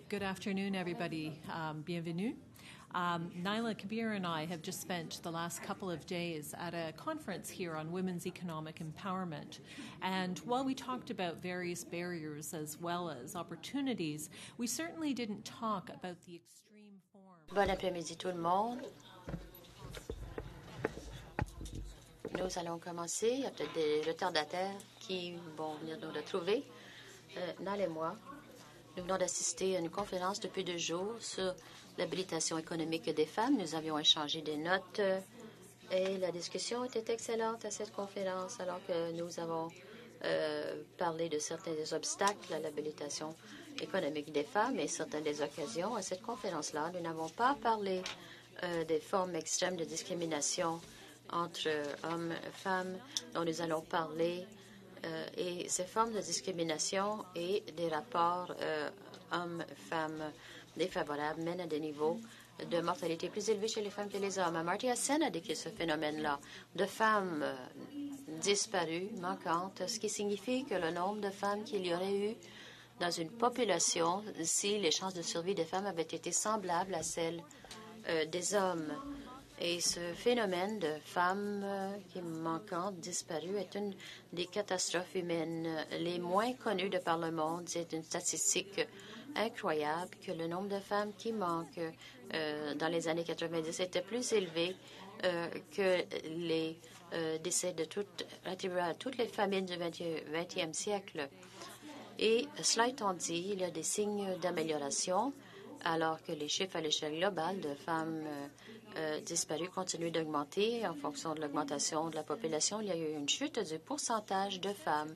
Good afternoon, everybody. Bienvenue. Naila Kabir and I have just spent the last couple of days at a conference here on women's economic empowerment. And while we talked about various barriers as well as opportunities, we certainly didn't talk about the extreme form. Bon après-midi tout le monde. Nous allons commencer. Il y a peut-être des retardataires qui vont venir nous retrouver. Naila et moi, nous venons d'assister à une conférence depuis 2 jours sur l'habilitation économique des femmes. Nous avions échangé des notes et la discussion était excellente à cette conférence alors que nous avons parlé de certains des obstacles à l'habilitation économique des femmes et certaines des occasions. À cette conférence-là, nous n'avons pas parlé des formes extrêmes de discrimination entre hommes et femmes dont nous allons parler et ces formes de discrimination et des rapports hommes-femmes défavorables mènent à des niveaux de mortalité plus élevés chez les femmes que les hommes. Amartya Sen a décrit ce phénomène-là de femmes disparues, manquantes, ce qui signifie que le nombre de femmes qu'il y aurait eu dans une population, si les chances de survie des femmes avaient été semblables à celles des hommes. Et ce phénomène de femmes qui manquantes, disparues, est une des catastrophes humaines les moins connues de par le monde. C'est une statistique incroyable que le nombre de femmes qui manquent dans les années 90 était plus élevé que les décès attribués à toutes les famines du 20e siècle. Et cela étant dit, il y a des signes d'amélioration alors que les chiffres à l'échelle globale de femmes disparues continuent d'augmenter en fonction de l'augmentation de la population. Il y a eu une chute du pourcentage de femmes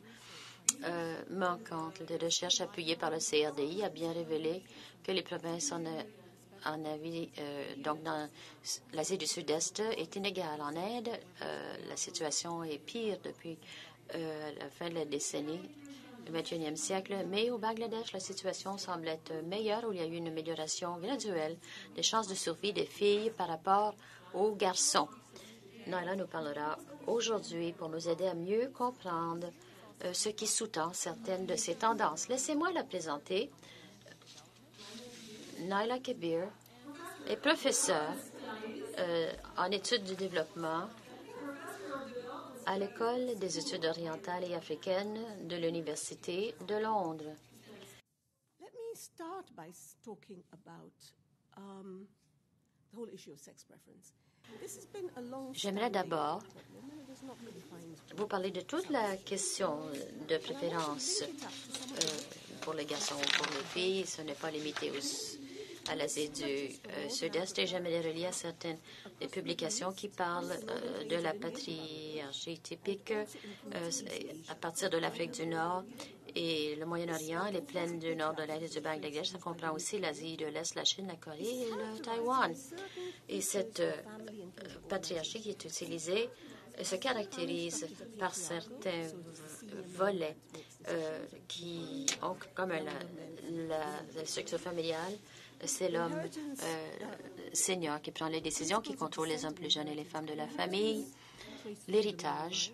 manquantes. Les recherches appuyées par le CRDI a bien révélé que les provinces en avis, donc dans l'Asie du Sud-Est, est inégale. En Inde, la situation est pire depuis la fin de la décennie. Le 21e siècle, mais au Bangladesh, la situation semble être meilleure, où il y a eu une amélioration graduelle des chances de survie des filles par rapport aux garçons. Naila nous parlera aujourd'hui pour nous aider à mieux comprendre ce qui sous-tend certaines de ces tendances. Laissez-moi la présenter. Naila Kabir est professeure en études du développement à l'École des études orientales et africaines de l'Université de Londres. Let me start by talking about the whole issue of sex preference. J'aimerais d'abord vous parler de toute la question de préférence pour les garçons ou pour les filles. Ce n'est pas limité à l'Asie du Sud-Est et j'aimerais relier à certaines des publications qui parlent de la patriarchie typique à partir de l'Afrique du Nord et le Moyen-Orient et les plaines du nord de l'Inde et du Bangladesh. Ça comprend aussi l'Asie de l'Est, la Chine, la Corée et le Taïwan. Et cette patriarchie qui est utilisée se caractérise par certains volets qui ont comme la structure familiale. C'est l'homme senior qui prend les décisions, qui contrôle les hommes plus jeunes et les femmes de la famille. L'héritage,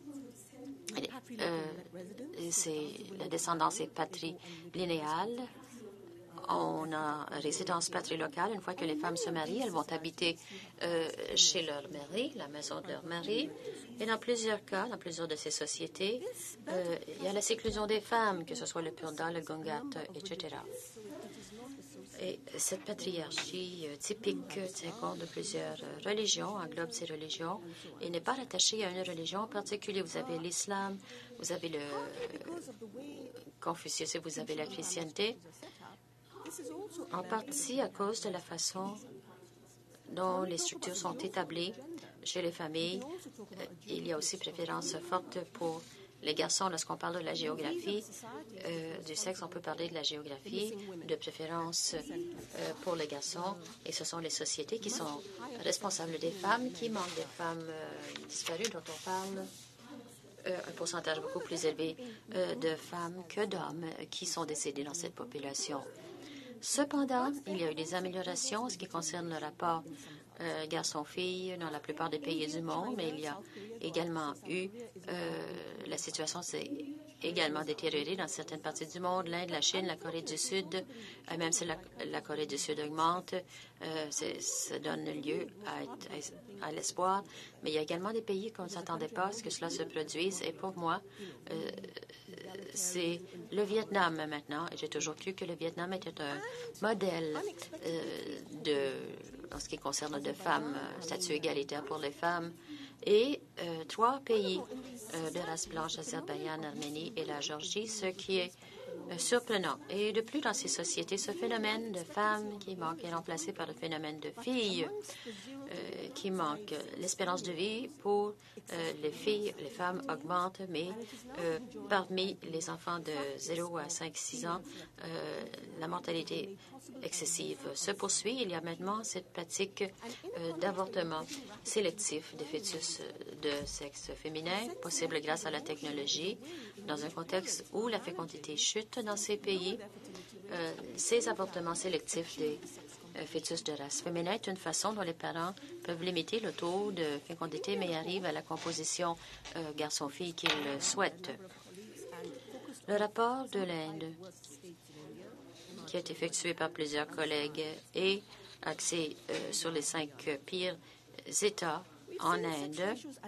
la descendance est patrilinéale. On a résidence patrilocale. Une fois que les femmes se marient, elles vont habiter chez leur mari, la maison de leur mari. Et dans plusieurs cas, dans plusieurs de ces sociétés, il y a la séclusion des femmes, que ce soit le Purda, le Gungat, etc. Et cette patriarchie typique tient compte de plusieurs religions, englobe ces religions, et n'est pas rattachée à une religion en particulier. Vous avez l'islam, vous avez le Confucius et vous avez la chrétienté. En partie à cause de la façon dont les structures sont établies chez les familles. Il y a aussi préférence forte pour les garçons. Lorsqu'on parle de la géographie du sexe, on peut parler de la géographie de préférence pour les garçons. Et ce sont les sociétés qui sont responsables des femmes, qui manquent des femmes disparues dont on parle. Un pourcentage beaucoup plus élevé de femmes que d'hommes qui sont décédés dans cette population. Cependant, il y a eu des améliorations en ce qui concerne le rapport garçon-fille dans la plupart des pays du monde, mais il y a également eu, la situation s'est également détérioré dans certaines parties du monde, l'Inde, la Chine, la Corée du Sud. Même si la Corée du Sud augmente, ça donne lieu à l'espoir. Mais il y a également des pays qu'on ne s'attendait pas à ce que cela se produise. Et pour moi, c'est le Vietnam maintenant. Et j'ai toujours cru que le Vietnam était un modèle en ce qui concerne de femmes, statut égalitaire pour les femmes. Et 3 pays de race blanche, Azerbaïdjan, Arménie et la Géorgie, ce qui est surprenant. Et de plus, dans ces sociétés, ce phénomène de femmes qui manque est remplacé par le phénomène de filles qui manque. L'espérance de vie pour les filles, les femmes augmente, mais parmi les enfants de 0 à 5-6 ans, la mortalité excessive se poursuit. Il y a maintenant cette pratique d'avortement sélectif des fœtus de sexe féminin, possible grâce à la technologie, dans un contexte où la fécondité chute dans ces pays. Ces avortements sélectifs des fœtus de race féminin est une façon dont les parents peuvent limiter le taux de fécondité, mais arrivent à la composition garçon-fille qu'ils souhaitent. Le rapport de l'Inde, qui a été effectué par plusieurs collègues et axé sur les 5 pires États en Inde,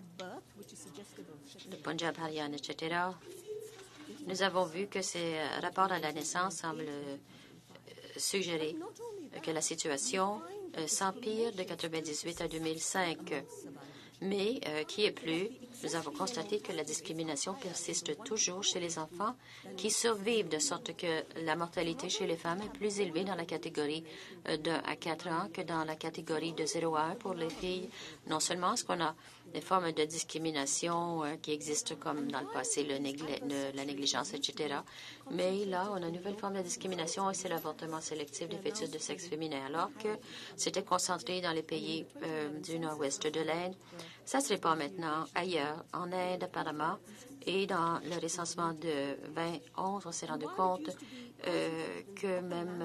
le Punjab, Haryana, etc., nous avons vu que ces rapports à la naissance semblent suggérer que la situation s'empire de 1998 à 2005. Mais qui est plus, nous avons constaté que la discrimination persiste toujours chez les enfants qui survivent, de sorte que la mortalité chez les femmes est plus élevée dans la catégorie de 1 à 4 ans que dans la catégorie de 0 à 1 pour les filles. Non seulement est-ce qu'on a des formes de discrimination qui existent comme dans le passé, la négligence, etc., mais là, on a une nouvelle forme de discrimination et c'est l'avortement sélectif des fœtus de sexe féminin, alors que c'était concentré dans les pays du nord-ouest de l'Inde. Ça se répand maintenant ailleurs, en Inde apparemment, et dans le recensement de 2011, on s'est rendu compte que même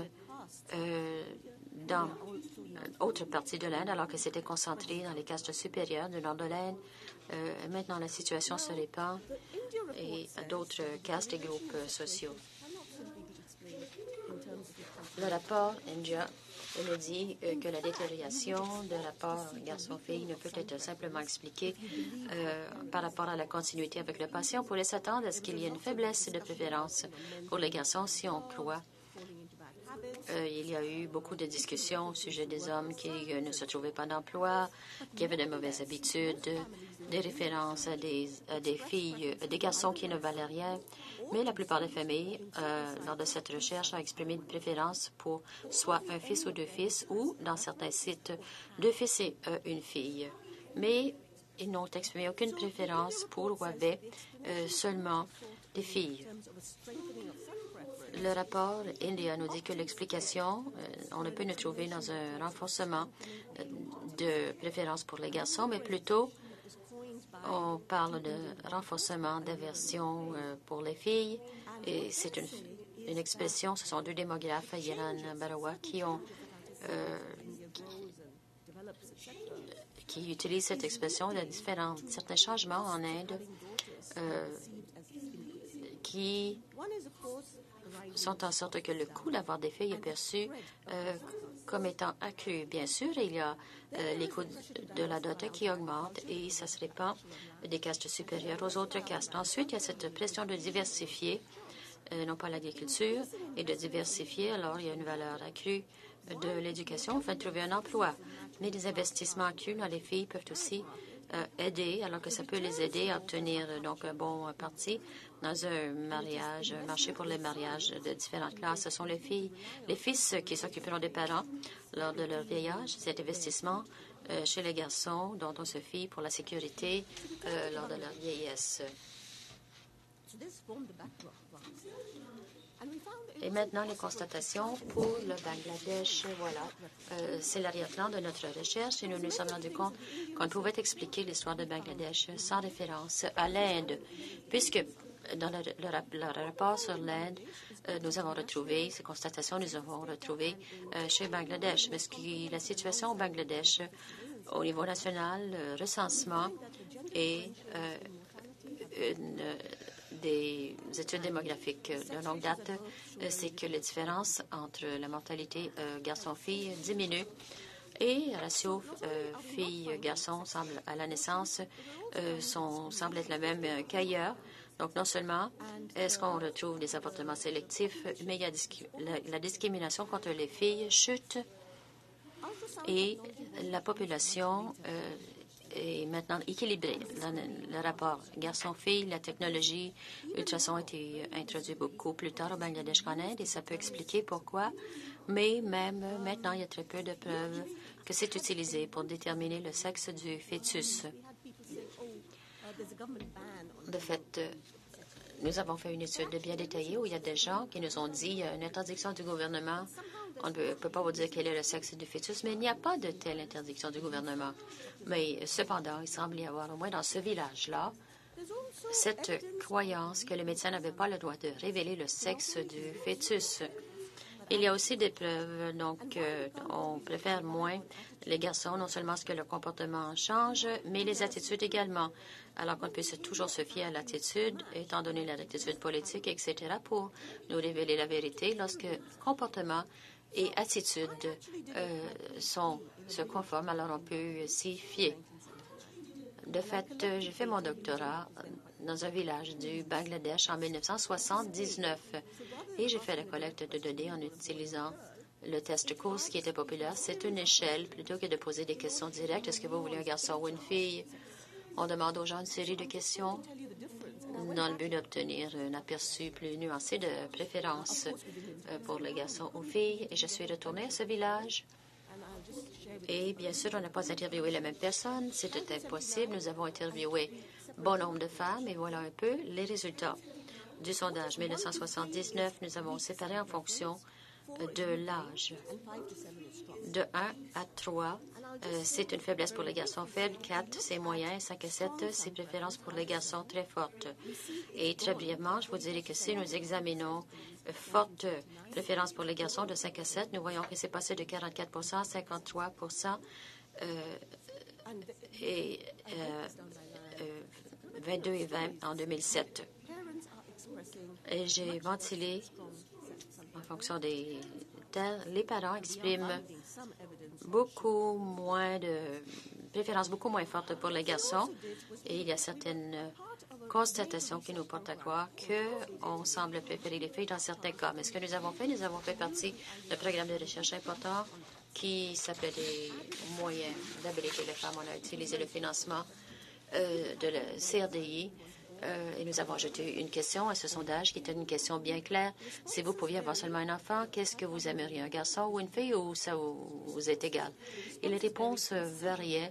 dans autre partie de l'Inde, alors que c'était concentré dans les castes supérieures du nord de l'Inde, maintenant la situation se répand et à d'autres castes et groupes sociaux. Le rapport India nous dit que la détérioration de rapport garçon-fille ne peut être simplement expliquée par rapport à la continuité avec le passé. On pourrait s'attendre à ce qu'il y ait une faiblesse de préférence pour les garçons si on croit. Il y a eu beaucoup de discussions au sujet des hommes qui ne se trouvaient pas d'emploi, qui avaient de mauvaises habitudes, des références à des filles, des garçons qui ne valaient rien. Mais la plupart des familles, lors de cette recherche, ont exprimé une préférence pour soit un fils ou 2 fils, ou, dans certains sites, 2 fils et une fille. Mais ils n'ont exprimé aucune préférence pour ou avaient seulement des filles. Le rapport India nous dit que l'explication, on ne peut nous trouver dans un renforcement de préférence pour les garçons, mais plutôt on parle de renforcement d'aversion pour les filles. Et c'est une expression, ce sont 2 démographes, Yaran Barawa, qui utilisent cette expression. Il y a certains changements en Inde qui sont en sorte que le coût d'avoir des filles est perçu comme étant accru. Bien sûr, il y a les coûts de la dot qui augmentent et ça se répand des castes supérieures aux autres castes. Ensuite, il y a cette pression de diversifier, non pas l'agriculture, et de diversifier. Alors, il y a une valeur accrue de l'éducation afin de trouver un emploi. Mais des investissements accrus dans les filles peuvent aussi aider, alors que ça peut les aider à obtenir donc un bon parti dans un mariage, un marché pour les mariages de différentes classes. Ce sont les filles, les fils qui s'occuperont des parents lors de leur vieillage. Cet investissement chez les garçons dont on se fie pour la sécurité lors de leur vieillesse. Et maintenant, les constatations pour le Bangladesh. Voilà, c'est l'arrière-plan de notre recherche et nous nous sommes rendus compte qu'on pouvait expliquer l'histoire de Bangladesh sans référence à l'Inde, puisque dans le rapport sur l'Inde, nous avons retrouvé ces constatations, nous avons retrouvé chez Bangladesh. Mais la situation au Bangladesh, au niveau national, le recensement et des études démographiques de longue date, c'est que les différences entre la mortalité garçon-fille diminue et le ratio fille-garçon semble à la naissance semble être le même qu'ailleurs. Donc, non seulement est-ce qu'on retrouve des avortements sélectifs, mais il y a la discrimination contre les filles chute et la population est maintenant équilibrée dans le rapport garçon-fille. La technologie ultrason a été introduite beaucoup plus tard au Bangladesh qu'en Inde et ça peut expliquer pourquoi. Mais même maintenant, il y a très peu de preuves que c'est utilisé pour déterminer le sexe du fœtus. De fait, nous avons fait une étude bien détaillée où il y a des gens qui nous ont dit il y a une interdiction du gouvernement. On ne peut pas vous dire quel est le sexe du fœtus, mais il n'y a pas de telle interdiction du gouvernement. Mais cependant, il semble y avoir, au moins dans ce village-là, cette croyance que les médecins n'avaient pas le droit de révéler le sexe du fœtus. Il y a aussi des preuves, donc on préfère moins les garçons, non seulement parce que leur comportement change, mais les attitudes également. Alors qu'on puisse toujours se fier à l'attitude, étant donné l'attitude politique, etc., pour nous révéler la vérité lorsque comportement et attitude se conforment, alors on peut s'y fier. De fait, j'ai fait mon doctorat dans un village du Bangladesh en 1979 et j'ai fait la collecte de données en utilisant le test course qui était populaire. C'est une échelle plutôt que de poser des questions directes. Est-ce que vous voulez un garçon ou une fille? On demande aux gens une série de questions dans le but d'obtenir un aperçu plus nuancé de préférence pour les garçons ou filles. Et je suis retournée à ce village. Et bien sûr, on n'a pas interviewé la même personne. C'était impossible. Nous avons interviewé bon nombre de femmes et voilà un peu les résultats du sondage 1979. Nous avons séparé en fonction de l'âge. De 1 à 3, c'est une faiblesse pour les garçons faibles. 4, c'est moyen. 5 à 7, c'est préférence pour les garçons très forte. Et très brièvement, je vous dirais que si nous examinons forte préférence pour les garçons de 5 à 7, nous voyons que c'est passé de 44 à 53 et 22 et 20 en 2007. Et j'ai ventilé en fonction des terres. Les parents expriment beaucoup moins de préférences beaucoup moins fortes pour les garçons et il y a certaines constatations qui nous portent à croire qu'on semble préférer les filles dans certains cas. Mais ce que nous avons fait partie d'un programme de recherche important qui s'appelait des moyens d'habiliter les femmes. On a utilisé le financement de la CRDI et nous avons ajouté une question à ce sondage qui était une question bien claire. Si vous pouviez avoir seulement un enfant, qu'est-ce que vous aimeriez, un garçon ou une fille, ou ça vous est égal? Et les réponses variaient.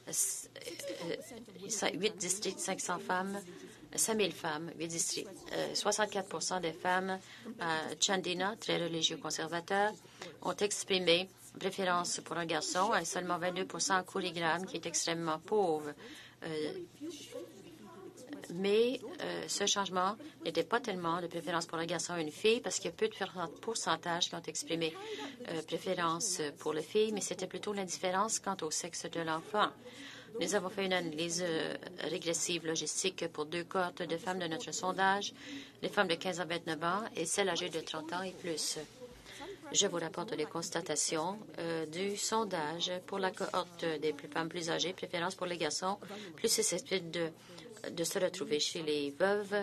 8 districts, 500 femmes, 5000 femmes, 8 districts. 64 des femmes à Chandina, très religieux conservateurs, ont exprimé préférence pour un garçon et seulement 22 en Kurigram, qui est extrêmement pauvre. Mais ce changement n'était pas tellement de préférence pour un garçon ou une fille parce qu'il y a peu de pourcentages qui ont exprimé préférence pour les filles, mais c'était plutôt l'indifférence quant au sexe de l'enfant. Nous avons fait une analyse régressive logistique pour 2 cohortes de femmes de notre sondage, les femmes de 15 à 29 ans et celles âgées de 30 ans et plus. Je vous rapporte les constatations du sondage pour la cohorte des femmes plus âgées, préférence pour les garçons, plus susceptibles de se retrouver chez les veuves,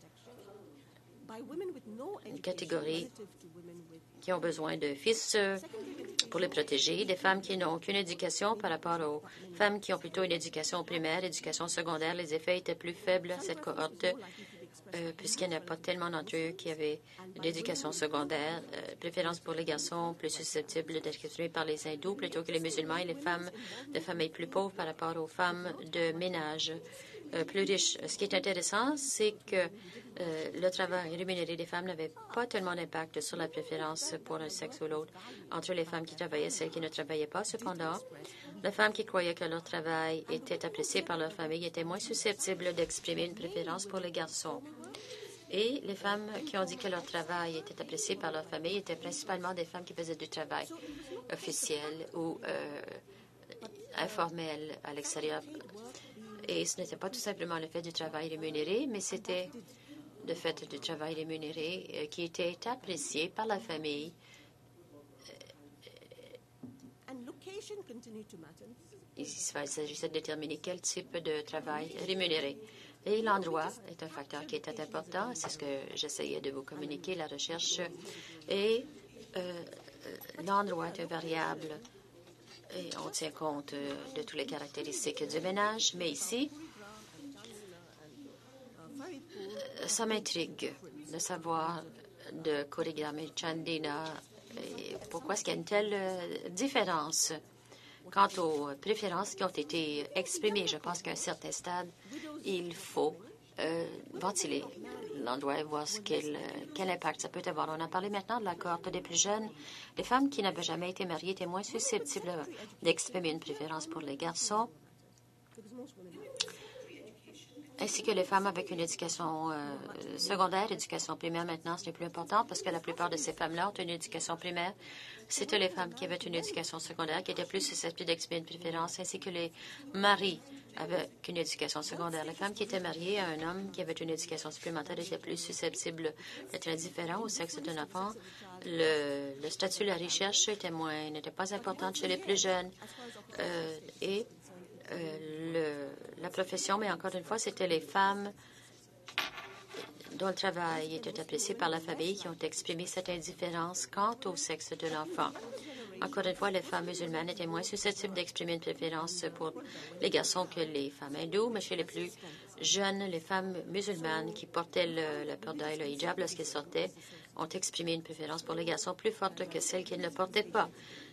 une catégorie qui ont besoin de fils pour les protéger, des femmes qui n'ont aucune éducation par rapport aux femmes qui ont plutôt une éducation primaire, éducation secondaire. Les effets étaient plus faibles à cette cohorte puisqu'il n'y a pas tellement d'entre eux qui avaient l'éducation secondaire. Préférence pour les garçons plus susceptibles d'être exprimés par les hindous plutôt que les musulmans et les femmes de familles plus pauvres par rapport aux femmes de ménage plus riches. Ce qui est intéressant, c'est que le travail rémunéré des femmes n'avait pas tellement d'impact sur la préférence pour un sexe ou l'autre entre les femmes qui travaillaient et celles qui ne travaillaient pas. Cependant, les femmes qui croyaient que leur travail était apprécié par leur famille étaient moins susceptibles d'exprimer une préférence pour les garçons. Et les femmes qui ont dit que leur travail était apprécié par leur famille étaient principalement des femmes qui faisaient du travail officiel ou informel à l'extérieur. Et ce n'était pas tout simplement le fait du travail rémunéré, mais c'était de fait du travail rémunéré qui était apprécié par la famille. Il s'agissait de déterminer quel type de travail rémunéré. Et l'endroit est un facteur qui était important. C'est ce que j'essayais de vous communiquer, la recherche. Et l'endroit est une variable. Et on tient compte de toutes les caractéristiques du ménage. Mais ici, ça m'intrigue de savoir de Kurigram et Chandina pourquoi est-ce qu'il y a une telle différence quant aux préférences qui ont été exprimées. Je pense qu'à un certain stade, il faut ventiler l'endroit et voir quel impact ça peut avoir. On a parlé maintenant de la cohorte des plus jeunes. Les femmes qui n'avaient jamais été mariées étaient moins susceptibles d'exprimer une préférence pour les garçons, ainsi que les femmes avec une éducation secondaire. Éducation primaire, maintenant, ce n'est plus important parce que la plupart de ces femmes-là ont une éducation primaire. C'était les femmes qui avaient une éducation secondaire qui étaient plus susceptibles d'exprimer une préférence, ainsi que les maris avec une éducation secondaire. Les femmes qui étaient mariées à un homme qui avait une éducation supplémentaire étaient plus susceptibles d'être indifférents au sexe d'un enfant. Le statut de la recherche n'était pas important chez les plus jeunes. La profession, mais encore une fois, c'était les femmes dont le travail était apprécié par la famille qui ont exprimé cette indifférence quant au sexe de l'enfant. Encore une fois, les femmes musulmanes étaient moins susceptibles d'exprimer une préférence pour les garçons que les femmes hindoues, mais chez les plus jeunes, les femmes musulmanes qui portaient le portail, le hijab lorsqu'elles sortaient, ont exprimé une préférence pour les garçons plus forte que celles qui ne le portaient pas.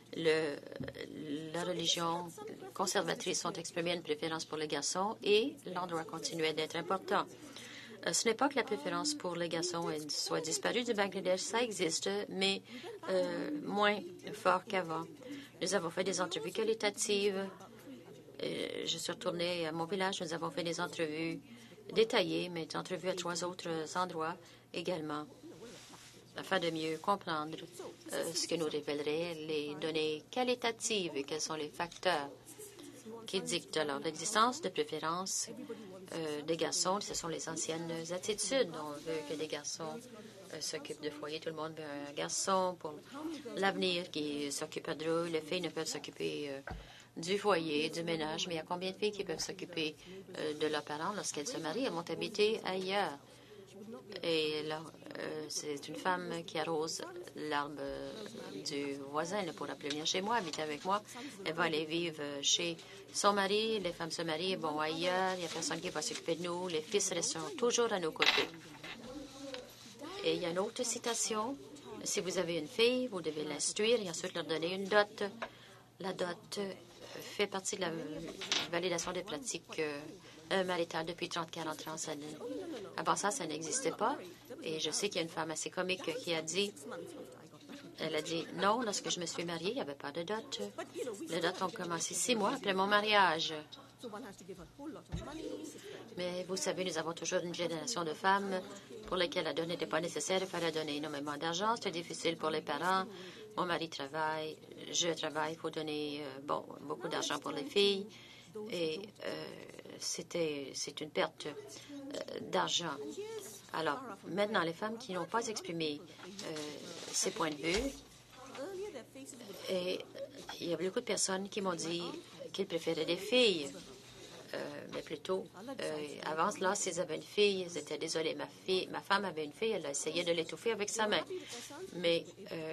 La religion conservatrice ont exprimé une préférence pour les garçons et l'endroit continuait d'être important. Ce n'est pas que la préférence pour les garçons soit disparue du Bangladesh, ça existe, mais moins fort qu'avant. Nous avons fait des entrevues qualitatives. Je suis retournée à mon village. Nous avons fait des entrevues détaillées, mais des entrevues à 3 autres endroits également, afin de mieux comprendre ce que nous révéleraient les données qualitatives et quels sont les facteurs qui dictent alors l'existence de préférences des garçons. Ce sont les anciennes attitudes. On veut que des garçons s'occupent de foyer. Tout le monde veut un garçon pour l'avenir qui s'occupe d'eux. Les filles ne peuvent s'occuper du foyer, du ménage. Mais il y a combien de filles qui peuvent s'occuper de leurs parents lorsqu'elles se marient? Elles vont habiter ailleurs. Et là, c'est une femme qui arrose l'arbre du voisin. Elle ne pourra plus venir chez moi, habiter avec moi. Elle va aller vivre chez son mari. Les femmes se marient, vont ailleurs. Il n'y a personne qui va s'occuper de nous. Les fils resteront toujours à nos côtés. Et il y a une autre citation. Si vous avez une fille, vous devez l'instruire et ensuite leur donner une dot. La dot fait partie de la validation des pratiques maritales depuis 30-40 ans. Avant ça n'existait pas. Et je sais qu'il y a une femme assez comique qui a dit, elle a dit, non, lorsque je me suis mariée, il n'y avait pas de dot. Les dots ont commencé 6 mois après mon mariage. Mais vous savez, nous avons toujours une génération de femmes pour lesquelles la dot n'était pas nécessaire. Il fallait donner énormément d'argent. C'était difficile pour les parents. Mon mari travaille, je travaille. Il faut donner beaucoup d'argent pour les filles. Et c'est une perte d'argent. Alors, maintenant, les femmes qui n'ont pas exprimé ces points de vue, et il y a beaucoup de personnes qui m'ont dit qu'ils préféraient des filles, mais plutôt, avant cela, s'ils avaient une fille, ils étaient désolés. Ma femme avait une fille, elle a essayé de l'étouffer avec sa main. Mais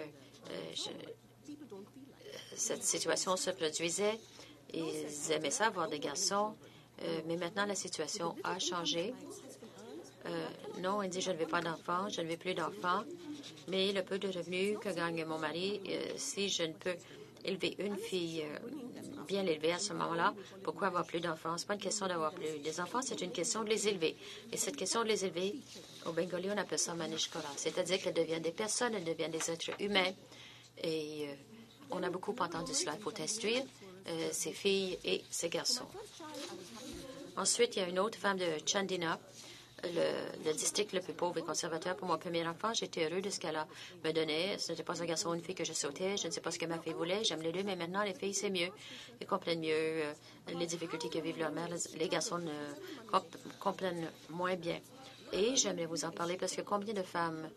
cette situation se produisait. Ils aimaient ça, avoir des garçons. Mais maintenant, la situation a changé. Non, elle dit, je ne veux pas d'enfants, je ne veux plus d'enfants. Mais le peu de revenus que gagne mon mari, si je ne peux élever une fille bien l'élevée à ce moment-là, pourquoi avoir plus d'enfants? Ce n'est pas une question d'avoir plus des enfants, c'est une question de les élever. Et cette question de les élever, au Bengali, on appelle ça manishkara. C'est-à-dire qu'elles deviennent des personnes, elles deviennent des êtres humains. Et on a beaucoup entendu cela. Il faut instruire ces filles et ces garçons. Ensuite, il y a une autre femme de Chandina, le district le plus pauvre et conservateur pour mon premier enfant. J'étais heureux de ce qu'elle me donnait. Ce n'était pas un garçon ou une fille que je sautais. Je ne sais pas ce que ma fille voulait. J'aime les deux, mais maintenant, les filles, c'est mieux. Ils comprennent mieux les difficultés que vivent leurs mères. Les garçons comprennent moins bien. Et j'aimerais vous en parler parce que combien de femmes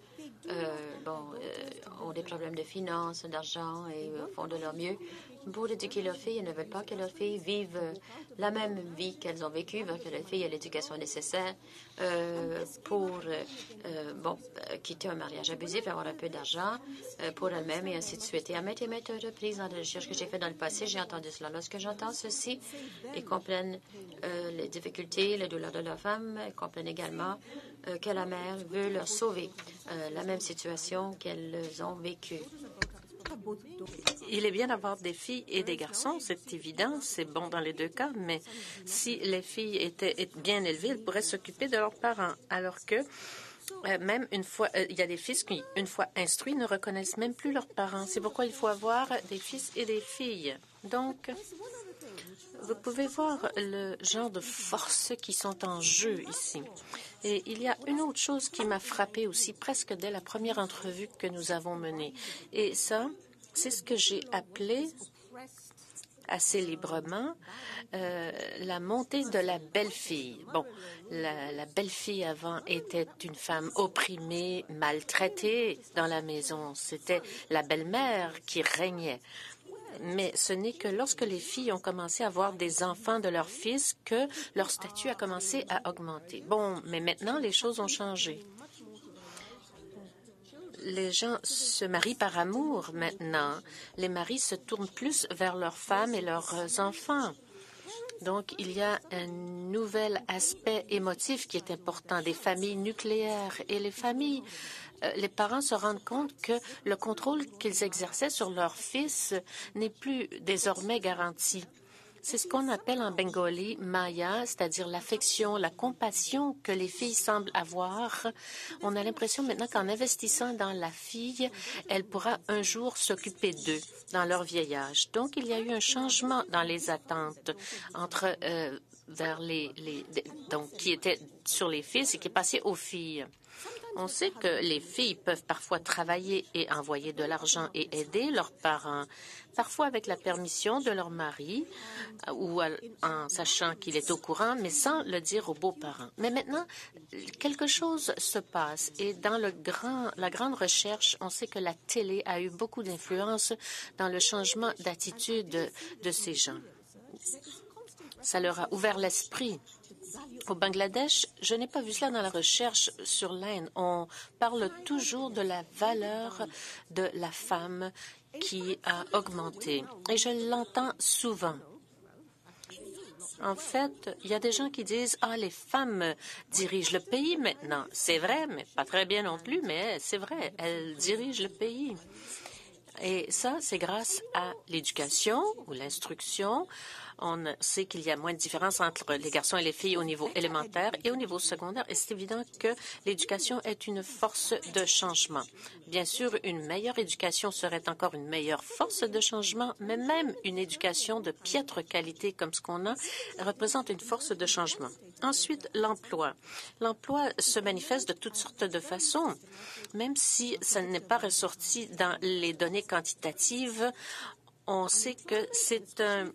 ont des problèmes de finances, d'argent et font de leur mieux pour éduquer leurs filles. Elles ne veulent pas que leurs filles vivent la même vie qu'elles ont vécue, veulent que leurs filles aient l'éducation nécessaire pour quitter un mariage abusif, avoir un peu d'argent pour elles-mêmes et ainsi de suite. Et à maintes reprises dans les recherches que j'ai faites dans le passé, j'ai entendu cela. Lorsque j'entends ceci, ils comprennent les difficultés, les douleurs de leurs femmes, ils comprennent également que la mère veut leur sauver la même situation qu'elles ont vécue. Il est bien d'avoir des filles et des garçons, c'est évident, c'est bon dans les deux cas, mais si les filles étaient bien élevées, elles pourraient s'occuper de leurs parents, alors que même une fois, il y a des fils qui, une fois instruits, ne reconnaissent même plus leurs parents. C'est pourquoi il faut avoir des fils et des filles. Donc, vous pouvez voir le genre de forces qui sont en jeu ici. Et il y a une autre chose qui m'a frappée aussi presque dès la première entrevue que nous avons menée. Et ça, c'est ce que j'ai appelé assez librement la montée de la belle-fille. Bon, la belle-fille avant était une femme opprimée, maltraitée dans la maison. C'était la belle-mère qui régnait. Mais ce n'est que lorsque les filles ont commencé à avoir des enfants de leurs fils que leur statut a commencé à augmenter. Bon, mais maintenant, les choses ont changé. Les gens se marient par amour maintenant. Les maris se tournent plus vers leurs femmes et leurs enfants. Donc, il y a un nouvel aspect émotif qui est important, des familles nucléaires et les familles. Les parents se rendent compte que le contrôle qu'ils exerçaient sur leurs fils n'est plus désormais garanti. C'est ce qu'on appelle en bengali maya, c'est-à-dire l'affection, la compassion que les filles semblent avoir. On a l'impression maintenant qu'en investissant dans la fille, elle pourra un jour s'occuper d'eux dans leur vieil âge. Donc, il y a eu un changement dans les attentes entre donc qui était sur les fils et qui est passé aux filles. On sait que les filles peuvent parfois travailler et envoyer de l'argent et aider leurs parents, parfois avec la permission de leur mari ou en sachant qu'il est au courant, mais sans le dire aux beaux-parents. Mais maintenant, quelque chose se passe et dans la grande recherche, on sait que la télé a eu beaucoup d'influence dans le changement d'attitude de ces gens. Ça leur a ouvert l'esprit. Au Bangladesh, je n'ai pas vu cela dans la recherche sur l'Inde. On parle toujours de la valeur de la femme qui a augmenté. Et je l'entends souvent. En fait, il y a des gens qui disent « Ah, les femmes dirigent le pays maintenant. » C'est vrai, mais pas très bien non plus, mais c'est vrai, elles dirigent le pays. Et ça, c'est grâce à l'éducation ou l'instruction. On sait qu'il y a moins de différence entre les garçons et les filles au niveau élémentaire et au niveau secondaire. Et c'est évident que l'éducation est une force de changement. Bien sûr, une meilleure éducation serait encore une meilleure force de changement, mais même une éducation de piètre qualité comme ce qu'on a représente une force de changement. Ensuite, l'emploi. L'emploi se manifeste de toutes sortes de façons. Même si ça n'est pas ressorti dans les données quantitatives, on sait que c'est une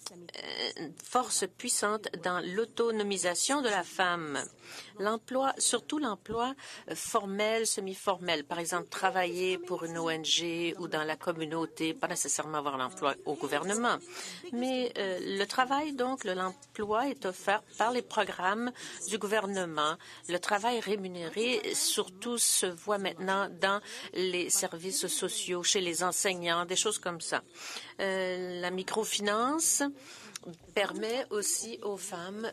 force puissante dans l'autonomisation de la femme. L'emploi, surtout l'emploi formel, semi-formel, par exemple travailler pour une ONG ou dans la communauté, pas nécessairement avoir l'emploi au gouvernement. Mais le travail, donc, l'emploi est offert par les programmes du gouvernement. Le travail rémunéré, surtout, se voit maintenant dans les services sociaux, chez les enseignants, des choses comme ça. La microfinance permet aussi aux femmes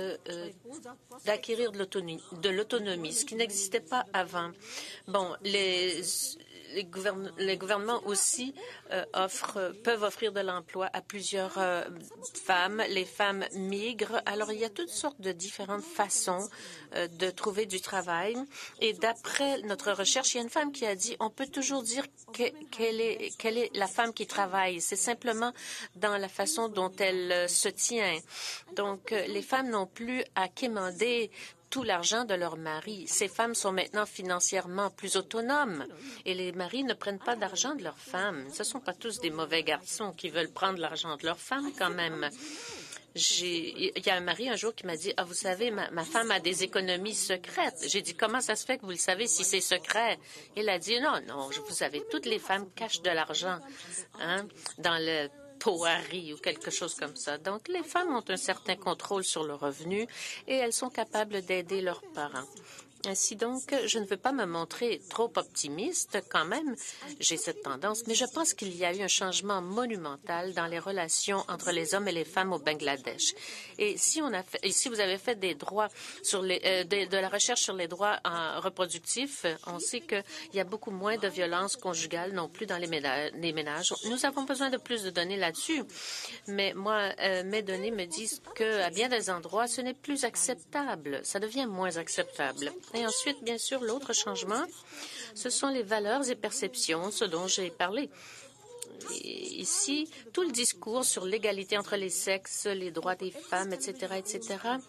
d'acquérir de l'autonomie, ce qui n'existait pas avant. Bon, les gouvernements aussi peuvent offrir de l'emploi à plusieurs femmes. Les femmes migrent. Alors, il y a toutes sortes de différentes façons de trouver du travail. Et d'après notre recherche, il y a une femme qui a dit on peut toujours dire quelle est la femme qui travaille. C'est simplement dans la façon dont elle se tient. Donc, les femmes n'ont plus à quémander tout l'argent de leur mari. Ces femmes sont maintenant financièrement plus autonomes et les maris ne prennent pas d'argent de leurs femmes. Ce ne sont pas tous des mauvais garçons qui veulent prendre l'argent de leurs femmes quand même. Il y a un mari un jour qui m'a dit, « Ah, vous savez, ma femme a des économies secrètes. » J'ai dit, « Comment ça se fait que vous le savez si c'est secret? » Il a dit, « Non, non, vous savez, toutes les femmes cachent de l'argent dans le pot à riz ou quelque chose comme ça. Donc, les femmes ont un certain contrôle sur le revenu et elles sont capables d'aider leurs parents. » Ainsi donc, je ne veux pas me montrer trop optimiste quand même, j'ai cette tendance, mais je pense qu'il y a eu un changement monumental dans les relations entre les hommes et les femmes au Bangladesh. Et si vous avez fait des droits sur de la recherche sur les droits reproductifs, on sait qu'il y a beaucoup moins de violences conjugales non plus dans les ménages. Nous avons besoin de plus de données là-dessus, mais moi, mes données me disent qu'à bien des endroits, ce n'est plus acceptable. Ça devient moins acceptable. Et ensuite, bien sûr, l'autre changement, ce sont les valeurs et perceptions, ce dont j'ai parlé. Et ici, tout le discours sur l'égalité entre les sexes, les droits des femmes, etc.,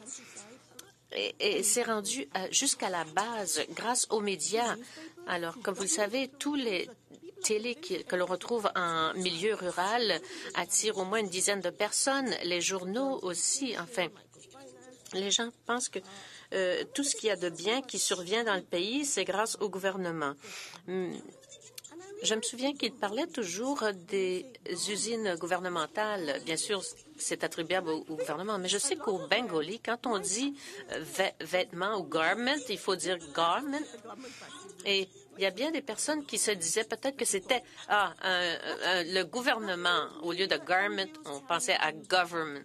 et c'est rendu jusqu'à la base grâce aux médias. Alors, comme vous le savez, tous les télés que l'on retrouve en milieu rural attirent au moins une dizaine de personnes. Les journaux aussi, enfin, les gens pensent que tout ce qu'il y a de bien qui survient dans le pays, c'est grâce au gouvernement. Je me souviens qu'il parlait toujours des usines gouvernementales. Bien sûr, c'est attribuable au gouvernement, mais je sais qu'au bengali, quand on dit vêtements ou garment, il faut dire garment. Et il y a bien des personnes qui se disaient peut-être que c'était le gouvernement. Au lieu de garment, on pensait à government.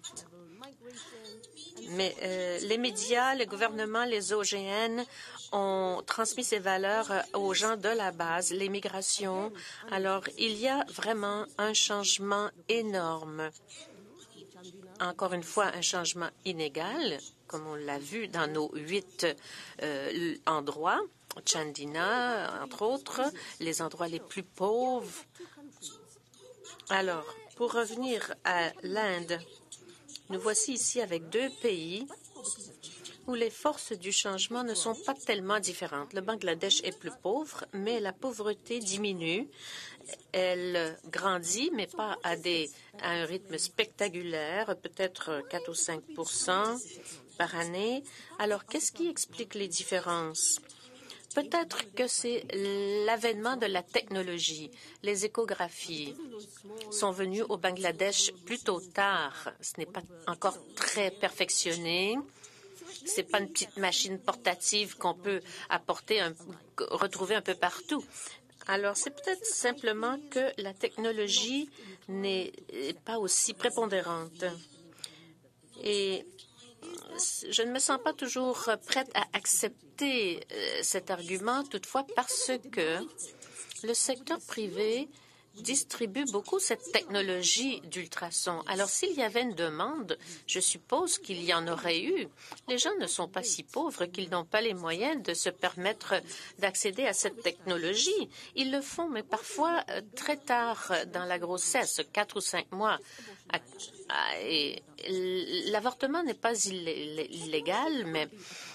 Mais les médias, le gouvernement, les OGN ont transmis ces valeurs aux gens de la base, les migrations. Alors, il y a vraiment un changement énorme. Encore une fois, un changement inégal, comme on l'a vu dans nos 8 endroits, Chandina, entre autres, les endroits les plus pauvres. Alors, pour revenir à l'Inde, nous voici ici avec 2 pays où les forces du changement ne sont pas tellement différentes. Le Bangladesh est plus pauvre, mais la pauvreté diminue. Elle grandit, mais pas à un rythme spectaculaire, peut-être 4 ou 5 par année. Alors, qu'est-ce qui explique les différences? Peut-être que c'est l'avènement de la technologie. Les échographies sont venues au Bangladesh plutôt tard. Ce n'est pas encore très perfectionné. Ce n'est pas une petite machine portative qu'on peut retrouver un peu partout. Alors, c'est peut-être simplement que la technologie n'est pas aussi prépondérante. Et je ne me sens pas toujours prête à accepter cet argument, toutefois, parce que le secteur privé distribue beaucoup cette technologie d'ultrasons. Alors, s'il y avait une demande, je suppose qu'il y en aurait eu. Les gens ne sont pas si pauvres qu'ils n'ont pas les moyens de se permettre d'accéder à cette technologie. Ils le font, mais parfois très tard dans la grossesse, 4 ou 5 mois. Et l'avortement n'est pas illégal, mais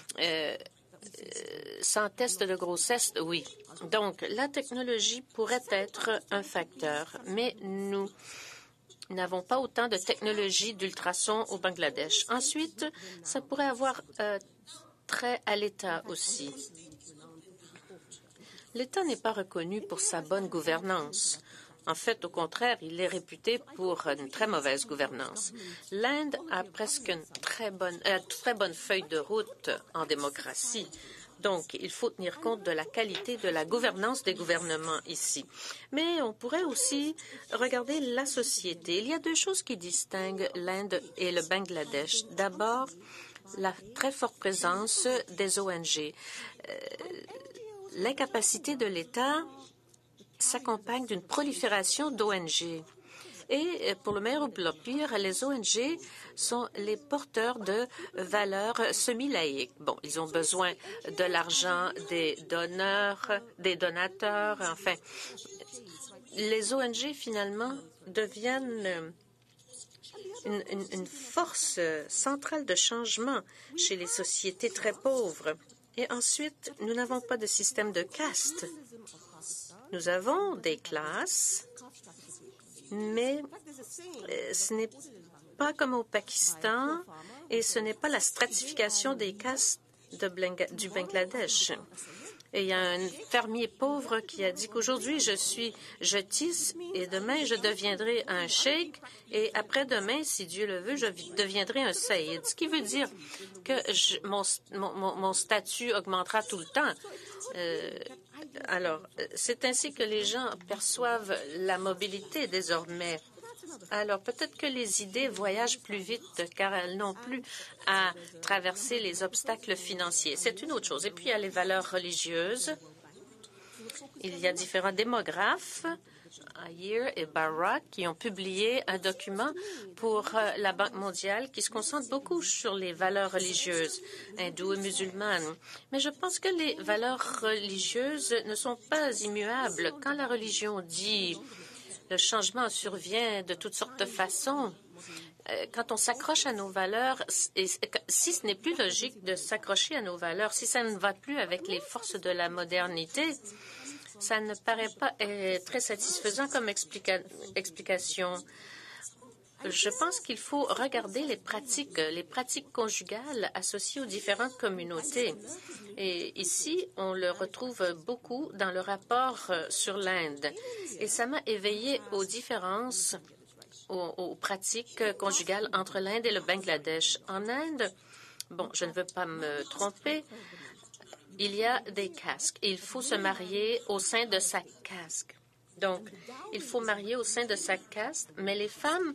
sans test de grossesse, oui. Donc, la technologie pourrait être un facteur, mais nous n'avons pas autant de technologie d'ultrasons au Bangladesh. Ensuite, ça pourrait avoir trait à l'État aussi. L'État n'est pas reconnu pour sa bonne gouvernance. En fait, au contraire, il est réputé pour une très mauvaise gouvernance. L'Inde a presque une très bonne feuille de route en démocratie. Donc, il faut tenir compte de la qualité de la gouvernance des gouvernements ici. Mais on pourrait aussi regarder la société. Il y a 2 choses qui distinguent l'Inde et le Bangladesh. D'abord, la très forte présence des ONG. L'incapacité de l'État s'accompagne d'une prolifération d'ONG. Et pour le meilleur ou pour le pire, les ONG sont les porteurs de valeurs semi-laïques. Bon, ils ont besoin de l'argent des donateurs, enfin. Les ONG, finalement, deviennent une force centrale de changement chez les sociétés très pauvres. Et ensuite, nous n'avons pas de système de caste. Nous avons des classes, mais ce n'est pas comme au Pakistan et ce n'est pas la stratification des castes du Bangladesh. Et il y a un fermier pauvre qui a dit qu'aujourd'hui, je tisse et demain, je deviendrai un cheikh et après-demain, si Dieu le veut, je deviendrai un saïd. Ce qui veut dire que mon statut augmentera tout le temps. Alors, c'est ainsi que les gens perçoivent la mobilité désormais. Alors, peut-être que les idées voyagent plus vite car elles n'ont plus à traverser les obstacles financiers. C'est une autre chose. Et puis, il y a les valeurs religieuses. Il y a différents démographes, Ayer et Barak, qui ont publié un document pour la Banque mondiale qui se concentre beaucoup sur les valeurs religieuses, hindoues et musulmanes. Mais je pense que les valeurs religieuses ne sont pas immuables. Quand la religion dit le changement survient de toutes sortes de façons. Quand on s'accroche à nos valeurs, si ce n'est plus logique de s'accrocher à nos valeurs, si ça ne va plus avec les forces de la modernité, ça ne paraît pas très satisfaisant comme explication. Je pense qu'il faut regarder les pratiques conjugales associées aux différentes communautés. Et ici, on le retrouve beaucoup dans le rapport sur l'Inde. Et ça m'a éveillé aux différences, aux pratiques conjugales entre l'Inde et le Bangladesh. En Inde, bon, je ne veux pas me tromper, il y a des castes. Il faut se marier au sein de sa caste. Donc, il faut marier au sein de sa caste, mais les femmes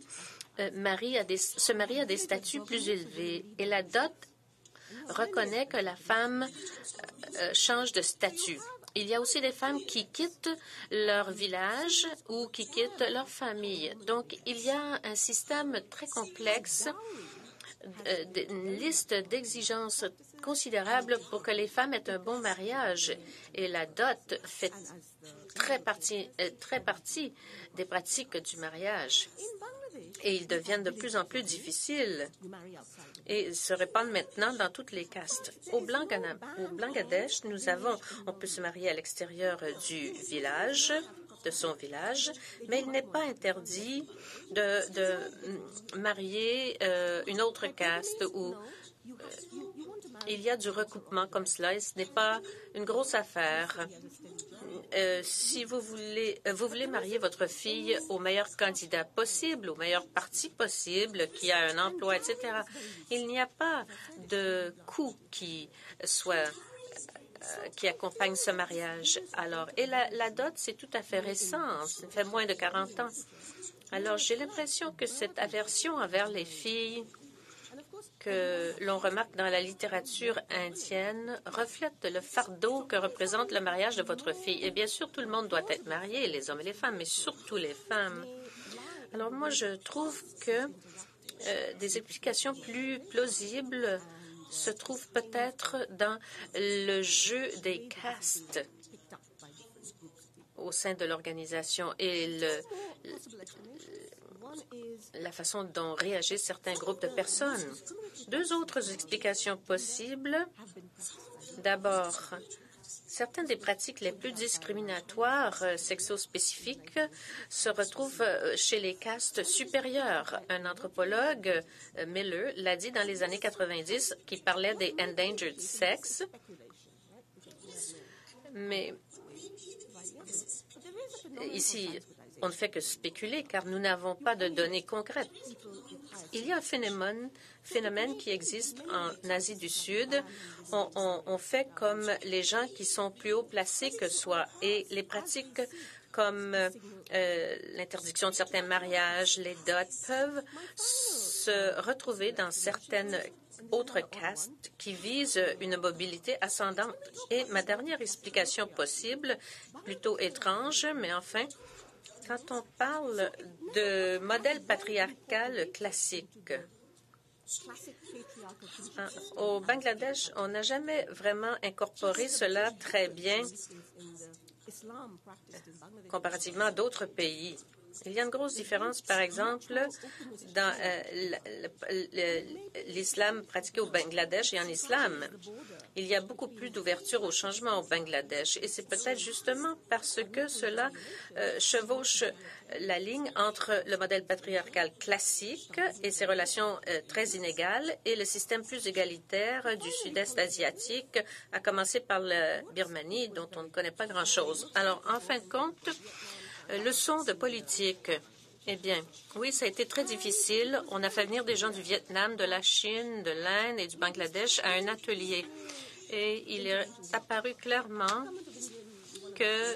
se marient à des statuts plus élevés. Et la dot reconnaît que la femme change de statut. Il y a aussi des femmes qui quittent leur village ou qui quittent leur famille. Donc, il y a un système très complexe, une liste d'exigences considérables pour que les femmes aient un bon mariage. Et la dot fait très partie des pratiques du mariage. Et ils deviennent de plus en plus difficiles et se répandent maintenant dans toutes les castes. Au Bangladesh, on peut se marier à l'extérieur du village, de son village, mais il n'est pas interdit de marier une autre caste ou il y a du recoupement comme cela et ce n'est pas une grosse affaire. Si vous voulez marier votre fille au meilleur candidat possible, au meilleur parti possible, qui a un emploi, etc., il n'y a pas de coût qui accompagne ce mariage. Alors, et la dot, c'est tout à fait récent, ça fait moins de 40 ans. Alors, j'ai l'impression que cette aversion envers les filles que l'on remarque dans la littérature indienne reflète le fardeau que représente le mariage de votre fille. Et bien sûr, tout le monde doit être marié, les hommes et les femmes, mais surtout les femmes. Alors moi, je trouve que des explications plus plausibles se trouvent peut-être dans le jeu des castes au sein de l'organisation et la façon dont réagissent certains groupes de personnes. Deux autres explications possibles. D'abord, certaines des pratiques les plus discriminatoires sexospécifiques se retrouvent chez les castes supérieures. Un anthropologue, Miller, l'a dit dans les années 90, qui parlait des endangered sex. Mais ici, on ne fait que spéculer car nous n'avons pas de données concrètes. Il y a un phénomène qui existe en Asie du Sud. On fait comme les gens qui sont plus haut placés que soi et les pratiques comme l'interdiction de certains mariages, les dots, peuvent se retrouver dans certaines autres castes qui visent une mobilité ascendante. Et ma dernière explication possible, plutôt étrange, mais enfin, quand on parle de modèle patriarcal classique, au Bangladesh, on n'a jamais vraiment incorporé cela très bien comparativement à d'autres pays. Il y a une grosse différence, par exemple, dans l'islam pratiqué au Bangladesh et en islam. Il y a beaucoup plus d'ouverture au changement au Bangladesh et c'est peut-être justement parce que cela chevauche la ligne entre le modèle patriarcal classique et ses relations très inégales et le système plus égalitaire du sud-est asiatique, à commencer par la Birmanie, dont on ne connaît pas grand-chose. Alors, en fin de compte, leçon de politique. Eh bien, oui, ça a été très difficile. On a fait venir des gens du Vietnam, de la Chine, de l'Inde et du Bangladesh à un atelier. Et il est apparu clairement que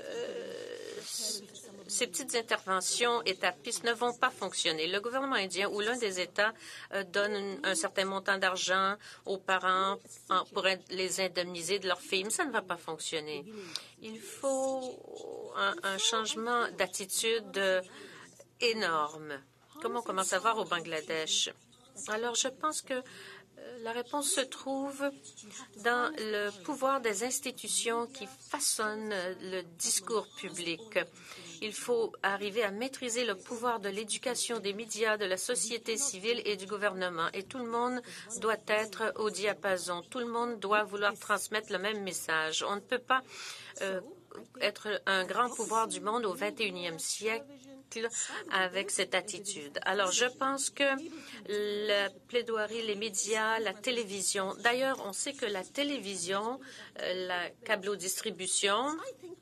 ces petites interventions étapistes ne vont pas fonctionner. Le gouvernement indien ou l'un des États donne un certain montant d'argent aux parents pour les indemniser de leurs filles, mais ça ne va pas fonctionner. Il faut un changement d'attitude énorme, comme on commence à voir au Bangladesh. Alors, je pense que la réponse se trouve dans le pouvoir des institutions qui façonnent le discours public. Il faut arriver à maîtriser le pouvoir de l'éducation, des médias, de la société civile et du gouvernement. Et tout le monde doit être au diapason. Tout le monde doit vouloir transmettre le même message. On ne peut pas être un grand pouvoir du monde au 21e siècle avec cette attitude. Alors, je pense que la plaidoirie, les médias, la télévision, d'ailleurs, on sait que la télévision, la câblodistribution,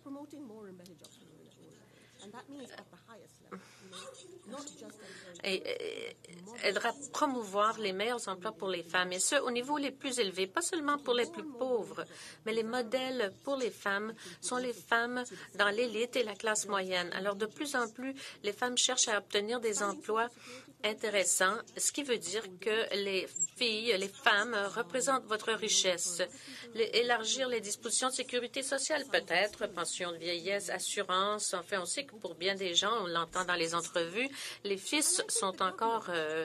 aidera à promouvoir les meilleurs emplois pour les femmes, et ce, au niveau les plus élevés, pas seulement pour les plus pauvres, mais les modèles pour les femmes sont les femmes dans l'élite et la classe moyenne. Alors, de plus en plus, les femmes cherchent à obtenir des emplois intéressants, ce qui veut dire que les filles, les femmes représentent votre richesse. Élargir les dispositions de sécurité sociale, peut-être, pension de vieillesse, assurance. Enfin, on sait que pour bien des gens, on l'entend dans les entrevues, les fils sont encore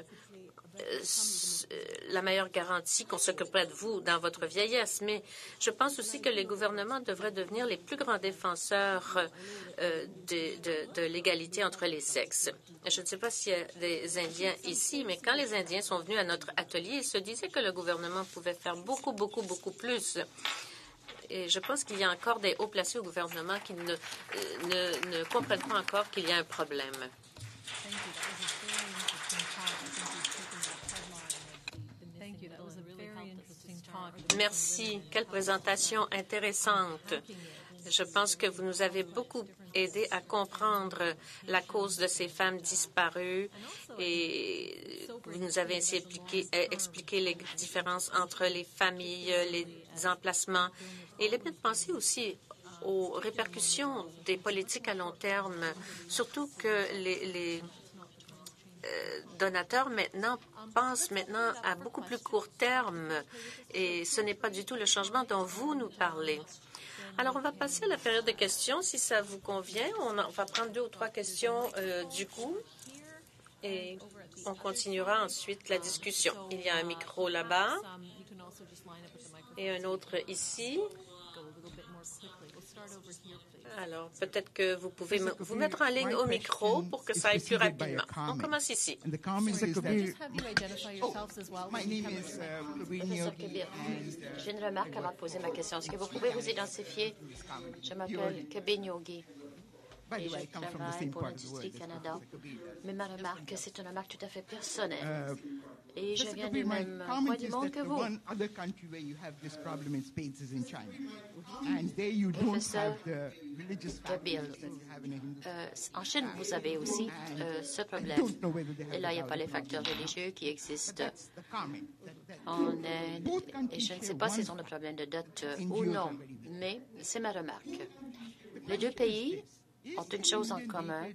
la meilleure garantie qu'on s'occuperait de vous dans votre vieillesse. Mais je pense aussi que les gouvernements devraient devenir les plus grands défenseurs de l'égalité entre les sexes. Je ne sais pas s'il y a des Indiens ici, mais quand les Indiens sont venus à notre atelier, ils se disaient que le gouvernement pouvait faire beaucoup, beaucoup, beaucoup plus. Et je pense qu'il y a encore des hauts placés au gouvernement qui ne comprennent pas encore qu'il y a un problème. Merci. Quelle présentation intéressante. Je pense que vous nous avez beaucoup aidé à comprendre la cause de ces femmes disparues et vous nous avez ainsi expliqué les différences entre les familles, les emplacements. Et il est bien de penser aussi aux répercussions des politiques à long terme, surtout que les donateurs pensent maintenant à beaucoup plus court terme et ce n'est pas du tout le changement dont vous nous parlez. Alors, on va passer à la période de questions, si ça vous convient. On va prendre 2 ou 3 questions du coup et on continuera ensuite la discussion. Il y a un micro là-bas et un autre ici. Alors, peut-être que vous pouvez vous mettre en ligne au micro pour que ça aille plus rapidement. On commence ici. Professeur Kabir, j'ai une remarque avant de poser ma question. Est-ce que vous pouvez vous identifier? Je m'appelle Kabir Yogi et je travaille pour l'Industrie Canada. Mais ma remarque, c'est une remarque tout à fait personnelle. Et je viens du même coin du monde que vous. Professeur Kabir, en Chine, vous avez aussi ce problème. Et là, il n'y a pas les facteurs religieux qui existent en Inde. Et je ne sais pas s'ils ont le problème de dot ou non, mais c'est ma remarque. Les 2 pays ont une chose en commun.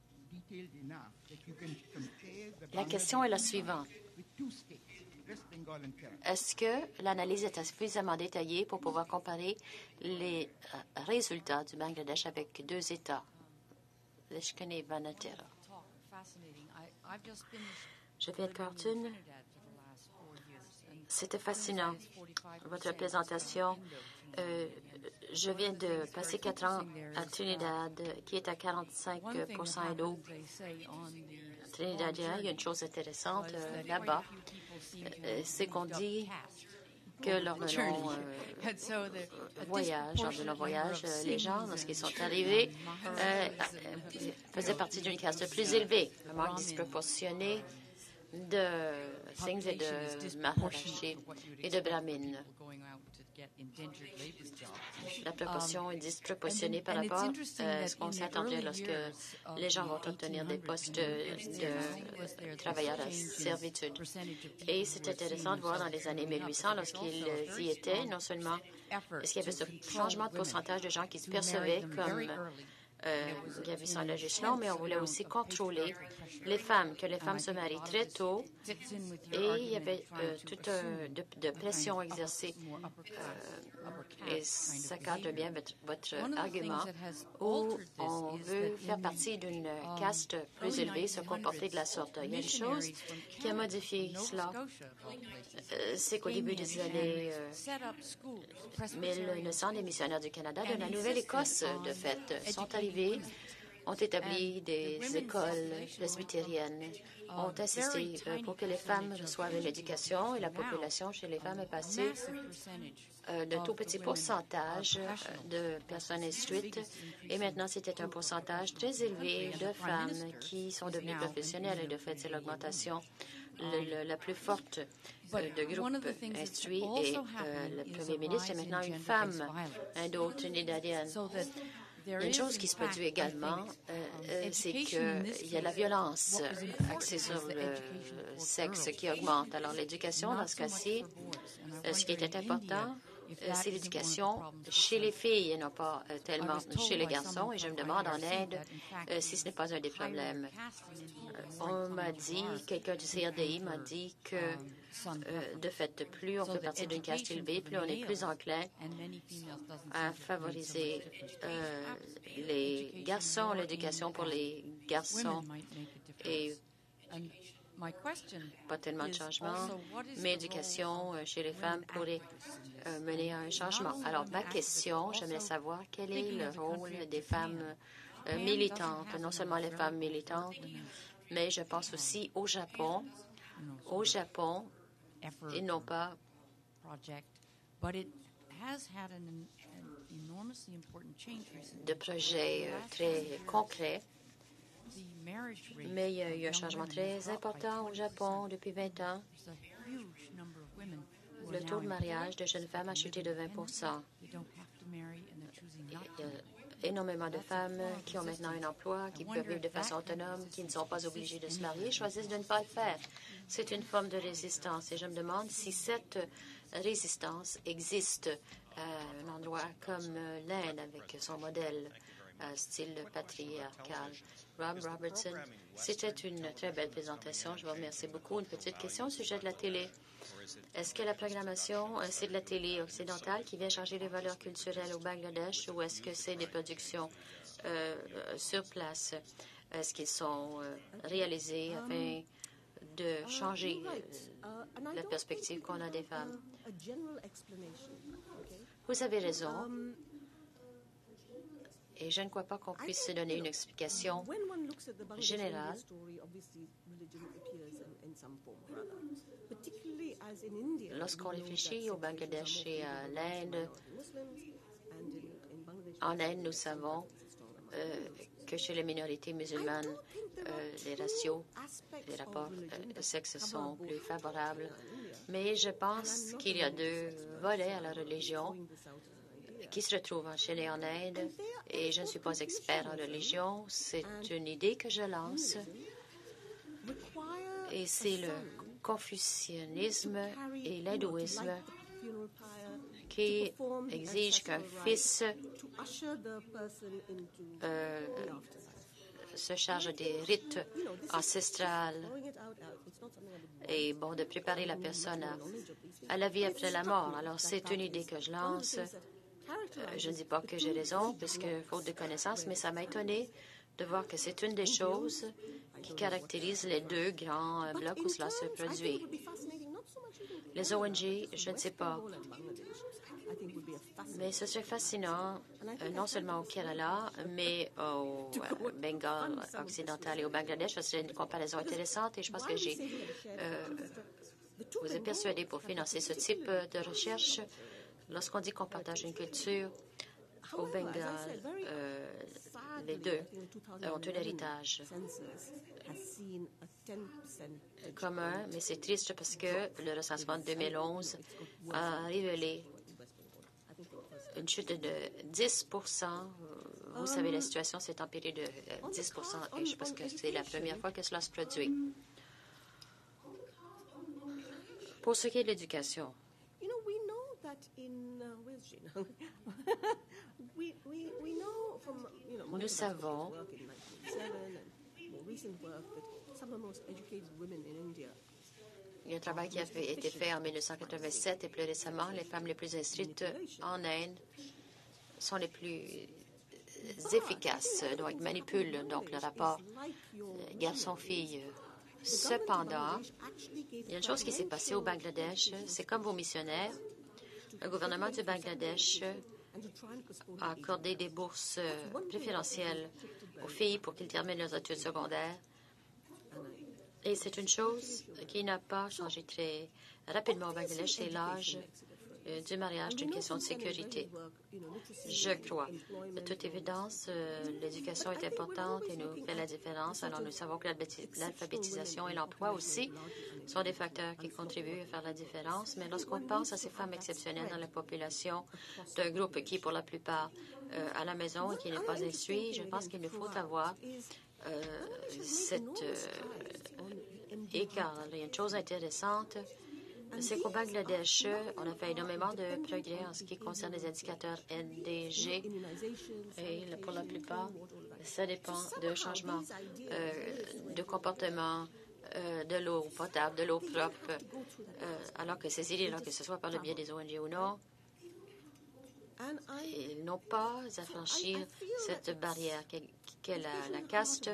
La question est la suivante. Est-ce que l'analyse est suffisamment détaillée pour pouvoir comparer les résultats du Bangladesh avec 2 États, Leshkane et Vanatera? Je viens de Carlton C'était fascinant, votre présentation. Je viens de passer 4 ans à Trinidad, qui est à 45 d'eau. Trinidadien, il y a une chose intéressante là-bas, c'est qu'on dit que lors de nos voyages, les gens, lorsqu'ils sont arrivés, faisaient partie d'une caste plus élevée, un manque disproportionné de Singhs et de Maharashi et de Brahmins. La proportion est disproportionnée par rapport à ce qu'on s'attendait lorsque les gens vont obtenir des postes de travailleurs à servitude. Et c'est intéressant de voir dans les années 1800, lorsqu'ils y étaient, non seulement est-ce qu'il y avait ce changement de pourcentage de gens qui se percevaient comme gravissant le législation, mais on voulait aussi contrôler les femmes, que les femmes se marient très tôt, et il y avait toute de pression exercée. Et ça cadre bien votre argument, où on veut faire partie d'une caste plus élevée, se comporter de la sorte. Il y a une chose qui a modifié cela, c'est qu'au début des années 1900, les missionnaires du Canada de la Nouvelle-Écosse, de fait, sont arrivés, ont établi des écoles presbytériennes, ont insisté pour que les femmes reçoivent une éducation, et la population chez les femmes est passée de tout petit pourcentage de personnes instruites, et maintenant c'était un pourcentage très élevé de femmes qui sont devenues professionnelles, et de fait c'est l'augmentation la plus forte de groupes instruits, et le premier ministre est maintenant une femme indo-trinidadienne. Il y a une chose qui se produit également, c'est qu'il y a la violence axée sur le sexe qui augmente. Alors l'éducation, dans ce cas-ci, ce qui était important, c'est l'éducation chez les filles et non pas tellement chez les garçons. Et je me demande en Inde si ce n'est pas un des problèmes. On m'a dit, quelqu'un du CRDI m'a dit que, de fait, plus on fait partie d'une caste élevée, plus on est plus enclin à favoriser les garçons, l'éducation pour les garçons. Et pas tellement de changement, mais éducation chez les femmes pourrait mener à un changement. Alors, ma question, j'aimerais savoir quel est le rôle des femmes militantes, non seulement les femmes militantes, mais je pense aussi au Japon. Au Japon, ils n'ont pas de projet très concret. Mais il y a eu un changement très important au Japon depuis 20 ans. Le taux de mariage de jeunes femmes a chuté de 20 Il y a énormément de femmes qui ont maintenant un emploi, qui peuvent vivre de façon autonome, qui ne sont pas obligées de se marier, choisissent de ne pas le faire. C'est une forme de résistance. Et je me demande si cette résistance existe à un endroit comme l'Inde, avec son modèle style patriarcal. Rob Robertson, c'était une très belle présentation. Je vous remercie beaucoup. Une petite question au sujet de la télé. Est-ce que la programmation, c'est de la télé occidentale qui vient changer les valeurs culturelles au Bangladesh, ou est-ce que c'est des productions sur place? Est-ce qu'ils sont réalisés afin de changer la perspective qu'on a des femmes? Vous avez raison. Et je ne crois pas qu'on puisse se donner une explication générale. Lorsqu'on réfléchit au Bangladesh et à l'Inde, en Inde, nous savons que chez les minorités musulmanes, les ratios, les rapports de sexe sont plus favorables. Mais je pense qu'il y a deux volets à la religion qui se retrouvent enchaînés en Inde, et je ne suis pas expert en religion. C'est une idée que je lance, et c'est le confucianisme et l'hindouisme qui exigent qu'un fils se charge des rites ancestrales et de préparer la personne à la vie après la mort. Alors, c'est une idée que je lance. Je ne dis pas que j'ai raison, puisque faute de connaissances, mais ça m'a étonné de voir que c'est une des choses qui caractérise les deux grands blocs où cela se produit. Les ONG, je ne sais pas. Mais ce serait fascinant, non seulement au Kerala, mais au Bengale occidental et au Bangladesh. Ce serait une comparaison intéressante et je pense que vous êtes persuadé pour financer ce type de recherche. Lorsqu'on dit qu'on partage une culture, au Bengale, les deux ont un héritage commun, mais c'est triste parce que le recensement de 2011 a révélé une chute de 10 Vous savez, la situation s'est empirée de 10 et je pense que c'est la première fois que cela se produit. Pour ce qui est de l'éducation, nous savons il y a un travail qui a été fait en 1987 et plus récemment, les femmes les plus instruites en Inde sont les plus efficaces, donc elles manipulent donc le rapport garçon-fille. Cependant, il y a une chose qui s'est passée au Bangladesh, c'est comme vos missionnaires, le gouvernement du Bangladesh a accordé des bourses préférentielles aux filles pour qu'ils terminent leurs études secondaires. Et c'est une chose qui n'a pas changé très rapidement au Bangladesh, c'est l'âge du mariage d'une question de sécurité. Je crois. De toute évidence, l'éducation est importante et nous fait la différence. Alors, nous savons que l'alphabétisation et l'emploi aussi sont des facteurs qui contribuent à faire la différence. Mais lorsqu'on pense à ces femmes exceptionnelles dans la population d'un groupe qui, pour la plupart, à la maison et qui n'est pas instruit, je pense qu'il nous faut avoir cet écart. Il y a une chose intéressante. C'est qu'au Bangladesh, on a fait énormément de progrès en ce qui concerne les indicateurs NDG. Et pour la plupart, ça dépend de changements de comportement, de l'eau potable, de l'eau propre, alors que ces idées, que ce soit par le biais des ONG ou non, ils n'ont pas à franchir cette barrière qu'est la caste.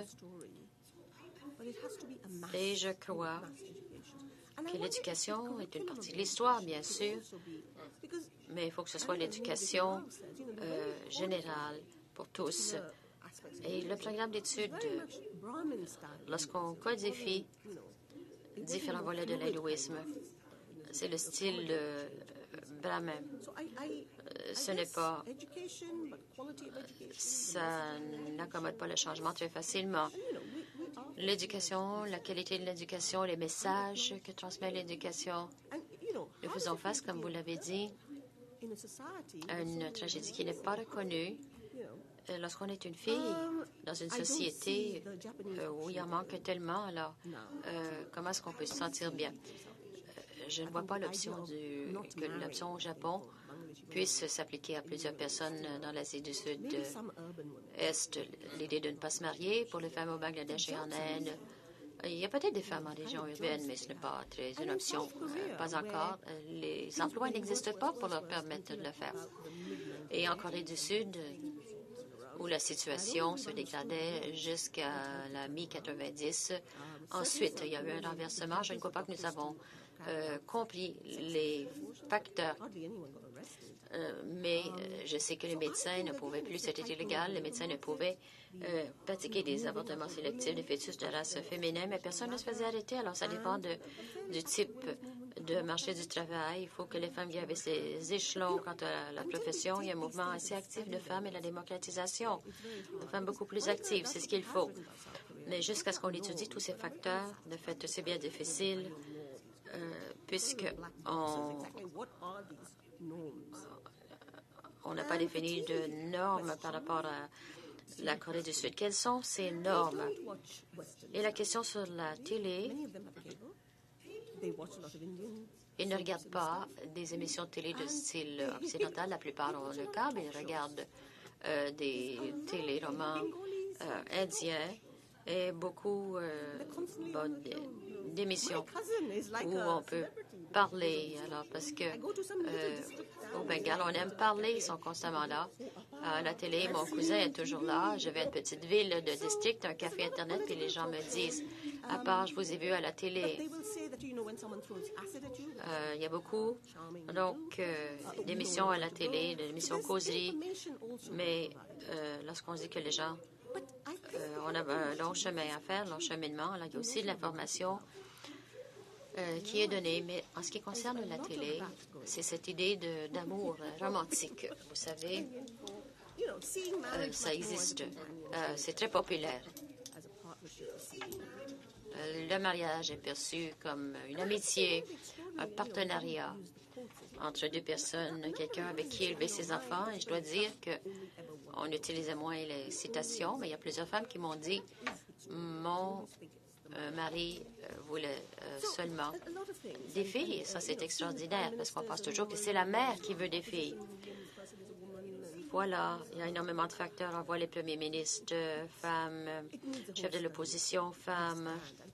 Et je crois que l'éducation est une partie de l'histoire, bien sûr, mais il faut que ce soit l'éducation générale pour tous. Et le programme d'études, lorsqu'on codifie différents volets de l'hindouisme, c'est le style brahmin. Ce n'est pas... Ça n'accommode pas le changement très facilement. L'éducation, la qualité de l'éducation, les messages que transmet l'éducation. Nous faisons face, comme vous l'avez dit, à une tragédie qui n'est pas reconnue. Lorsqu'on est une fille dans une société où il en manque tellement, alors comment est-ce qu'on peut se sentir bien? Je ne vois pas que l'option au Japon puisse s'appliquer à plusieurs personnes dans l'Asie du Sud-Est. L'idée de ne pas se marier pour les femmes au Bangladesh et en Inde. Il y a peut-être des femmes en région urbaine, mais ce n'est pas une option. Pas encore. Les emplois n'existent pas pour leur permettre de le faire. Et en Corée du Sud, où la situation se dégradait jusqu'à la mi-90, ensuite, il y a eu un renversement. Je ne crois pas que nous avons compris les facteurs. Mais je sais que les médecins ne pouvaient plus, c'était illégal, les médecins ne pouvaient pratiquer des avortements sélectifs de fœtus de race féminin, mais personne ne se faisait arrêter. Alors, ça dépend du type de marché du travail. Il faut que les femmes gravissent ces échelons quant à la profession. Il y a un mouvement assez actif de femmes et la démocratisation. De femmes beaucoup plus actives, c'est ce qu'il faut. Mais jusqu'à ce qu'on étudie tous ces facteurs, de fait, c'est bien difficile, puisqu'on n'a pas défini de normes par rapport à la Corée du Sud. Quelles sont ces normes? Et la question sur la télé, ils ne regardent pas des émissions de télé de style occidental. La plupart ont le câble. Ils regardent des téléromans indiens et beaucoup d'émissions où on peut parler. Alors, parce que au Bengale, on aime parler, ils sont constamment là. À la télé, mon cousin est toujours là. Je vais à une petite ville de district, un café Internet, puis les gens me disent, à part, je vous ai vu à la télé. Il y a beaucoup d'émissions à la télé, d'émissions causeries, mais lorsqu'on dit que les gens, on a un long chemin à faire, long cheminement, là, il y a aussi de l'information qui est donnée. Mais en ce qui concerne la télé, c'est cette idée d'amour romantique. Vous savez, ça existe. C'est très populaire. Le mariage est perçu comme une amitié, un partenariat entre deux personnes, quelqu'un avec qui élever ses enfants. Et je dois dire qu'on utilisait moins les citations, mais il y a plusieurs femmes qui m'ont dit « Mon mari voulait seulement des filles. » Et ça, c'est extraordinaire, parce qu'on pense toujours que c'est la mère qui veut des filles. Voilà, il y a énormément de facteurs. On voit les premiers ministres, femmes, chefs de l'opposition, femmes.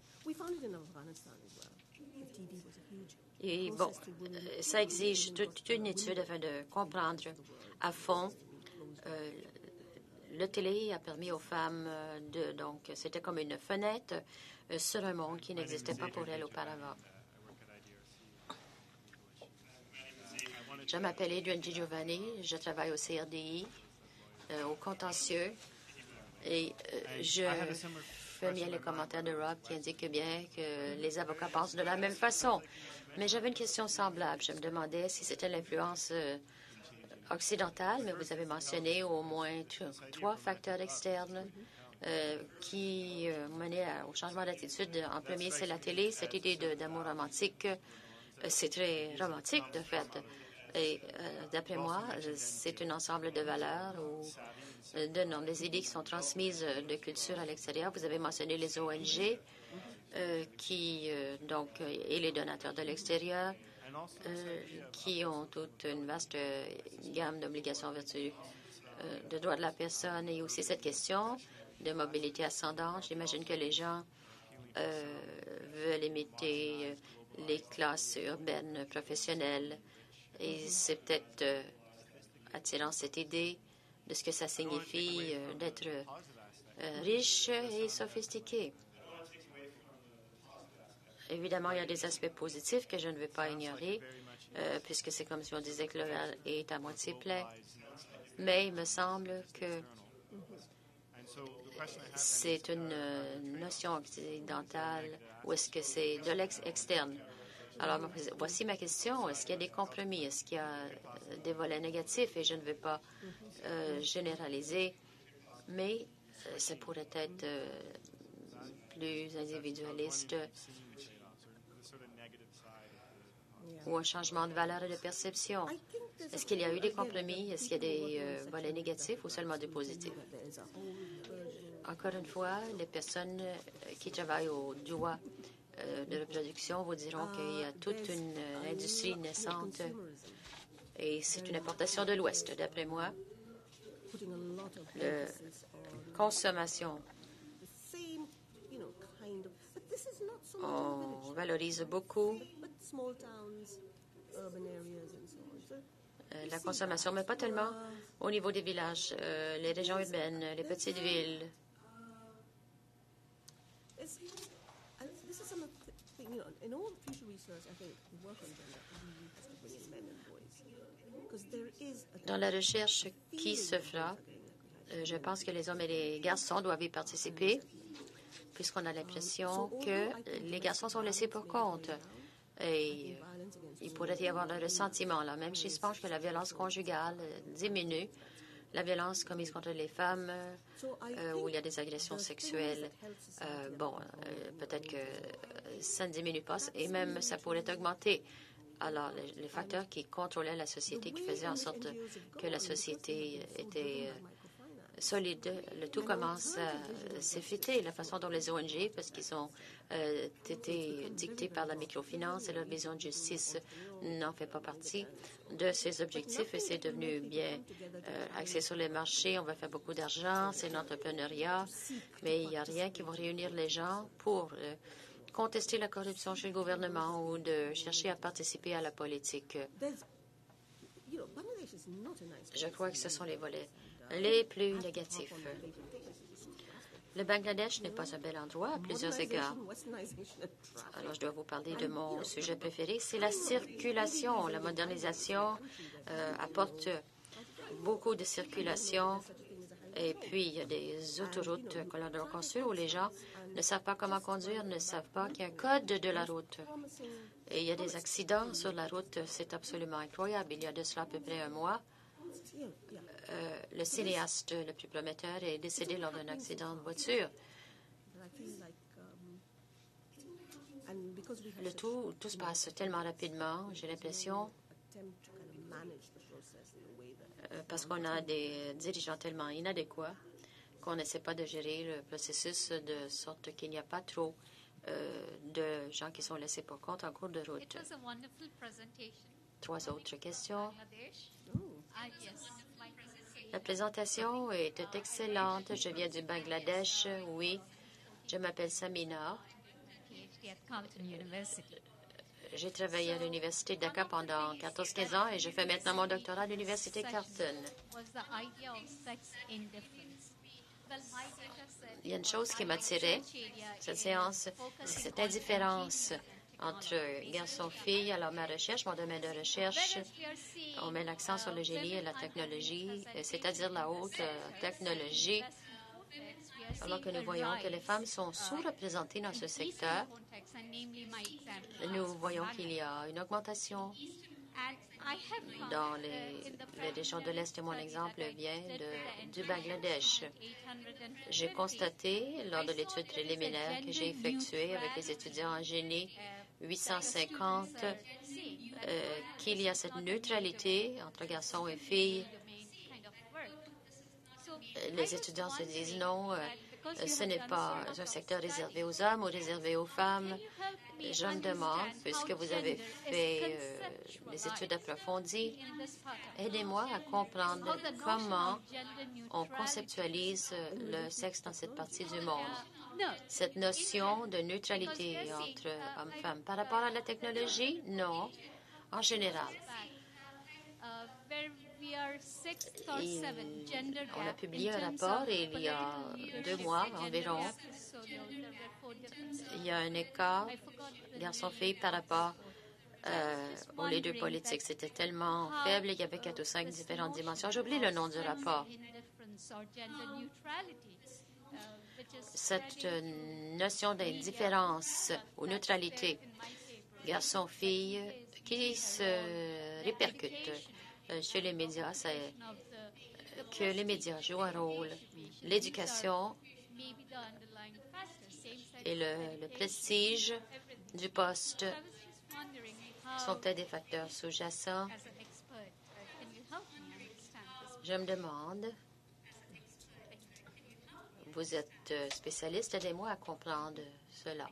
Et bon, ça exige toute une étude afin de comprendre à fond. Le télé a permis aux femmes donc, c'était comme une fenêtre sur un monde qui n'existait pas pour elles auparavant. Je m'appelle Adrienne Di Giovanni, je travaille au CRDI, au contentieux, et je fais bien les commentaires de Rob qui indique bien que les avocats pensent de la même façon. Mais j'avais une question semblable. Je me demandais si c'était l'influence occidentale, mais vous avez mentionné au moins 3 facteurs externes qui menaient au changement d'attitude. En premier, c'est la télé, cette idée d'amour romantique. C'est très romantique, de fait. Et d'après moi, c'est un ensemble de valeurs ou des idées qui sont transmises de culture à l'extérieur. Vous avez mentionné les ONG et les donateurs de l'extérieur qui ont toute une vaste gamme d'obligations en vertu de droits de la personne et aussi cette question de mobilité ascendante. J'imagine que les gens veulent imiter les classes urbaines professionnelles. Et c'est peut-être attirant cette idée de ce que ça signifie d'être riche et sophistiqué. Évidemment, il y a des aspects positifs que je ne vais pas ignorer, puisque c'est comme si on disait que le verre est à moitié plein. Mais il me semble que c'est une notion occidentale ou est-ce que c'est de l'externe? Alors, voici ma question. Est-ce qu'il y a des compromis? Est-ce qu'il y a des volets négatifs? Et je ne vais pas généraliser, mais ça pourrait être plus individualiste ou un changement de valeur et de perception. Est-ce qu'il y a eu des compromis? Est-ce qu'il y a des volets négatifs ou seulement des positifs? Encore une fois, les personnes qui travaillent au droit de reproduction vous diront qu'il y a toute une industrie naissante et c'est une importation de l'Ouest, d'après moi. La consommation. On valorise beaucoup la consommation, mais pas tellement au niveau des villages, les régions urbaines, les petites villes. Dans la recherche qui se fera, je pense que les hommes et les garçons doivent y participer, puisqu'on a l'impression que les garçons sont laissés pour compte. Et il pourrait y avoir un ressentiment là. Même si je pense que la violence conjugale diminue, la violence commise contre les femmes, où il y a des agressions sexuelles, peut-être que ça ne diminue pas, et même ça pourrait augmenter. Alors, les facteurs qui contrôlaient la société, qui faisaient en sorte que la société était solide, le tout commence à s'effriter. La façon dont les ONG, parce qu'ils ont été dictés par la microfinance et leur vision de justice n'en fait pas partie de ces objectifs et c'est devenu bien axé sur les marchés. On va faire beaucoup d'argent, c'est l'entrepreneuriat, mais il n'y a rien qui va réunir les gens pour contester la corruption chez le gouvernement ou de chercher à participer à la politique. Je crois que ce sont les volets les plus négatifs. Le Bangladesh n'est pas un bel endroit à plusieurs égards. Alors, je dois vous parler de mon sujet préféré, c'est la circulation. La modernisation apporte beaucoup de circulation. Et puis, il y a des autoroutes que l'on doit construire où les gens ne savent pas comment conduire, ne savent pas qu'il y a un code de la route. Et il y a des accidents sur la route. C'est absolument incroyable. Il y a de cela à peu près un mois, le cinéaste le plus prometteur est décédé lors d'un accident de voiture. Le tout se passe tellement rapidement, j'ai l'impression, parce qu'on a des dirigeants tellement inadéquats qu'on n'essaie pas de gérer le processus de sorte qu'il n'y a pas trop de gens qui sont laissés pour compte en cours de route. 3 autres questions. La présentation était excellente. Je viens du Bangladesh, oui. Je m'appelle Samina. J'ai travaillé à l'Université de Dhaka pendant 14-15 ans et je fais maintenant mon doctorat à l'Université Carleton. Il y a une chose qui m'attirait, cette séance, c'est cette indifférence entre garçons-filles. Alors, ma recherche, mon domaine de recherche, on met l'accent sur le génie et la technologie, c'est-à-dire la haute technologie, alors que nous voyons que les femmes sont sous-représentées dans ce secteur. Nous voyons qu'il y a une augmentation dans les régions de l'Est. Mon exemple vient du Bangladesh. J'ai constaté, lors de l'étude préliminaire que j'ai effectuée avec les étudiants en génie 850, qu'il y a cette neutralité entre garçons et filles. Les étudiants se disent non, ce n'est pas un secteur réservé aux hommes ou réservé aux femmes. Je me demande, puisque vous avez fait des études approfondies, aidez-moi à comprendre comment on conceptualise le sexe dans cette partie du monde. Cette notion de neutralité entre hommes-femmes. Par rapport à la technologie, non, en général. On a publié un rapport il y a 2 mois environ. Il y a un écart garçon-fille par rapport aux leaders politiques. C'était tellement faible, il y avait 4 ou 5 différentes dimensions. J'oublie le nom du rapport. Cette notion d'indifférence ou neutralité garçon-fille qui se répercute chez les médias, c'est que les médias jouent un rôle. L'éducation et le prestige du poste sont peut-être des facteurs sous-jacents. Je me demande, vous êtes spécialiste, aidez-moi à comprendre cela.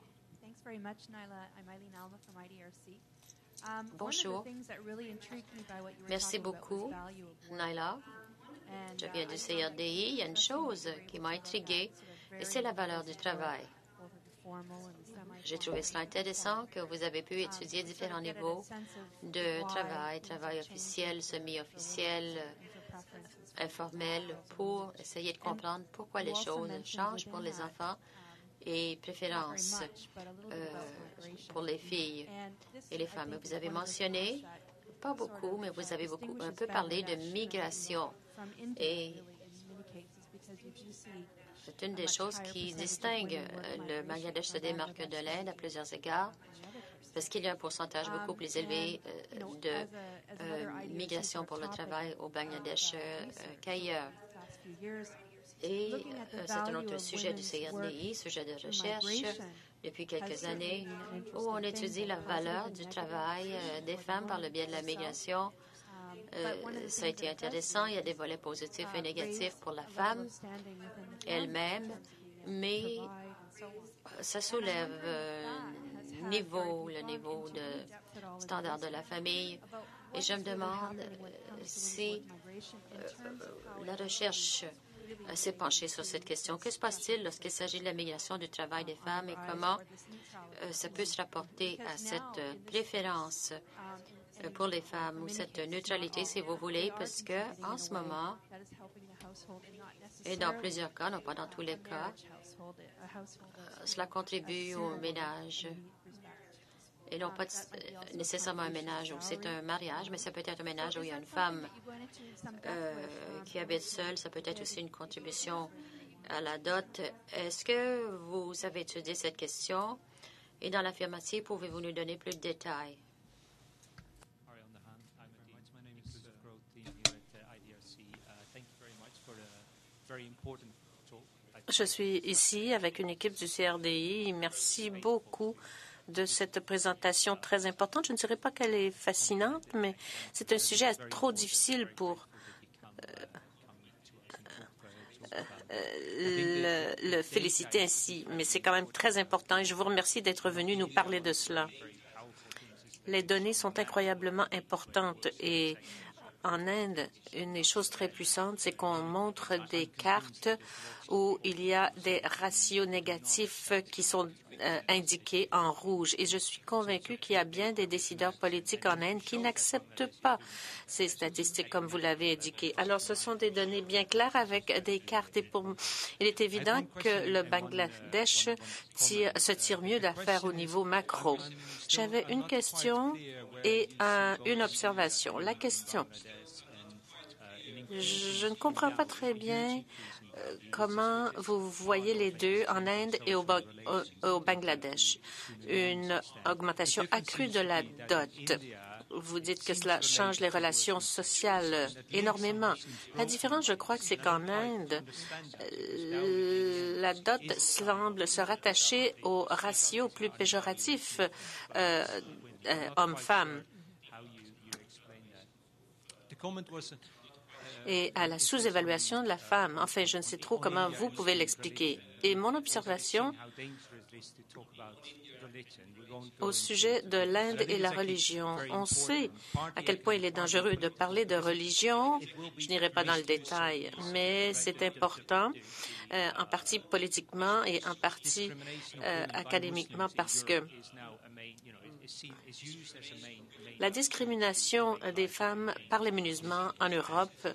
Bonjour. Merci beaucoup, Naila. Je viens du CRDI. Il y a une chose qui m'a intriguée, et c'est la valeur du travail. J'ai trouvé cela intéressant que vous avez pu étudier différents niveaux de travail officiel, semi-officiel, informel, pour essayer de comprendre pourquoi les choses changent pour les enfants et préférences pour les filles et les femmes. Vous avez mentionné, pas beaucoup, mais vous avez un peu parlé de migration. Et c'est une des choses qui distingue le Bangladesh se démarque de l'Inde à plusieurs égards, parce qu'il y a un pourcentage beaucoup plus élevé de migration pour le travail au Bangladesh qu'ailleurs. Et c'est un autre sujet du CRDI, sujet de recherche depuis quelques années, où on étudie la valeur du travail des femmes par le biais de la migration. Ça a été intéressant. Il y a des volets positifs et négatifs pour la femme elle-même, mais ça soulève le niveau de standard de la famille. Et je me demande si la recherche s'est penchée sur cette question. Que se passe-t-il lorsqu'il s'agit de la migration du travail des femmes et comment ça peut se rapporter à cette préférence pour les femmes ou cette neutralité, si vous voulez, parce que en ce moment, Et dans plusieurs cas, non pas dans tous les cas, cela contribue au ménage. Et non pas nécessairement un ménage où c'est un mariage, mais ça peut être un ménage où il y a une femme qui habite seule. Ça peut être aussi une contribution à la dot. Est-ce que vous avez étudié cette question? Et dans l'affirmative, pouvez-vous nous donner plus de détails? Je suis ici avec une équipe du CRDI. Merci beaucoup de cette présentation très importante. Je ne dirais pas qu'elle est fascinante, mais c'est un sujet trop difficile pour le féliciter ainsi. Mais c'est quand même très important et je vous remercie d'être venu nous parler de cela. Les données sont incroyablement importantes et en Inde, une des choses très puissantes, c'est qu'on montre des cartes où il y a des ratios négatifs qui sont indiqués en rouge. Et je suis convaincue qu'il y a bien des décideurs politiques en Inde qui n'acceptent pas ces statistiques, comme vous l'avez indiqué. Alors, ce sont des données bien claires avec des cartes. Et il est évident que le Bangladesh se tire mieux d'affaire au niveau macro. J'avais une question et une observation. La question. Je ne comprends pas très bien comment vous voyez les deux en Inde et au Bangladesh. Une augmentation accrue de la dot. Vous dites que cela change les relations sociales énormément. La différence, je crois, que c'est qu'en Inde, la dot semble se rattacher au ratio plus péjoratif homme-femme et à la sous-évaluation de la femme. Enfin, je ne sais trop comment vous pouvez l'expliquer. Et mon observation au sujet de l'Inde et la religion. On sait à quel point il est dangereux de parler de religion. Je n'irai pas dans le détail, mais c'est important, en partie politiquement et en partie académiquement, parce que la discrimination des femmes par les musulmans en Europe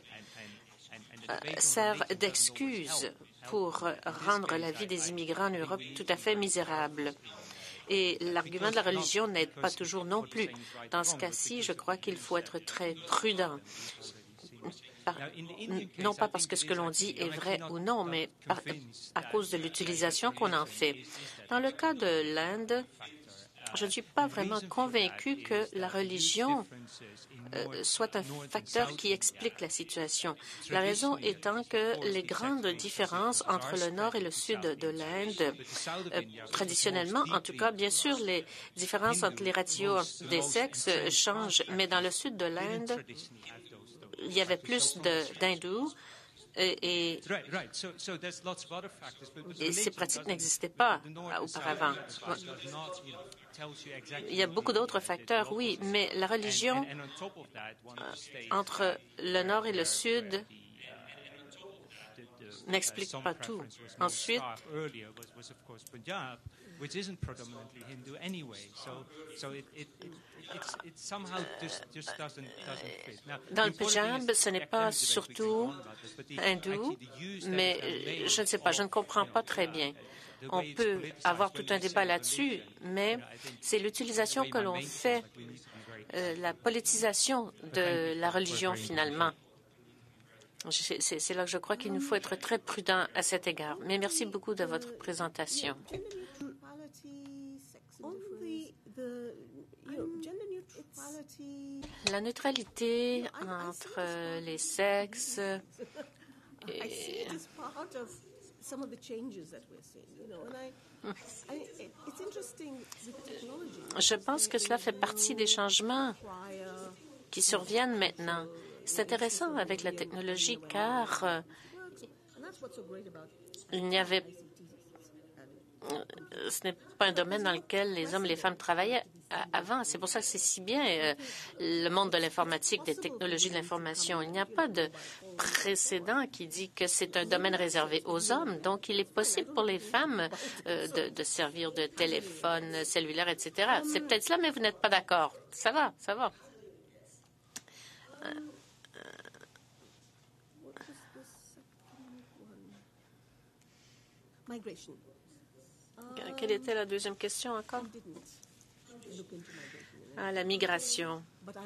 sert d'excuse pour rendre la vie des immigrants en Europe tout à fait misérable. Et l'argument de la religion n'aide pas toujours non plus. Dans ce cas-ci, je crois qu'il faut être très prudent. Non pas parce que ce que l'on dit est vrai ou non, mais à cause de l'utilisation qu'on en fait. Dans le cas de l'Inde, je ne suis pas vraiment convaincue que la religion soit un facteur qui explique la situation. La raison étant que les grandes différences entre le nord et le sud de l'Inde, traditionnellement, en tout cas, bien sûr, les différences entre les ratios des sexes changent, mais dans le sud de l'Inde, il y avait plus d'hindous et ces pratiques n'existaient pas auparavant. Il y a beaucoup d'autres facteurs, oui, mais la religion entre le nord et le sud n'explique pas tout. Ensuite, dans le Punjab, ce n'est pas surtout hindou, mais je ne sais pas, je ne comprends pas très bien. On peut avoir tout un débat là-dessus, mais c'est l'utilisation que l'on fait, la politisation de la religion, finalement. C'est là que je crois qu'il nous faut être très prudent à cet égard. Mais merci beaucoup de votre présentation. La neutralité entre les sexes et je pense que cela fait partie des changements qui surviennent maintenant. C'est intéressant avec la technologie car il n'y avait ce n'est pas un domaine dans lequel les hommes et les femmes travaillaient avant. C'est pour ça que c'est si bien le monde de l'informatique, des technologies de l'information. Il n'y a pas de précédent qui dit que c'est un domaine réservé aux hommes. Donc, il est possible pour les femmes de servir de téléphone cellulaire, etc. C'est peut-être cela, mais vous n'êtes pas d'accord. Ça va, ça va. Migration. Quelle était la deuxième question encore? Ah, la migration.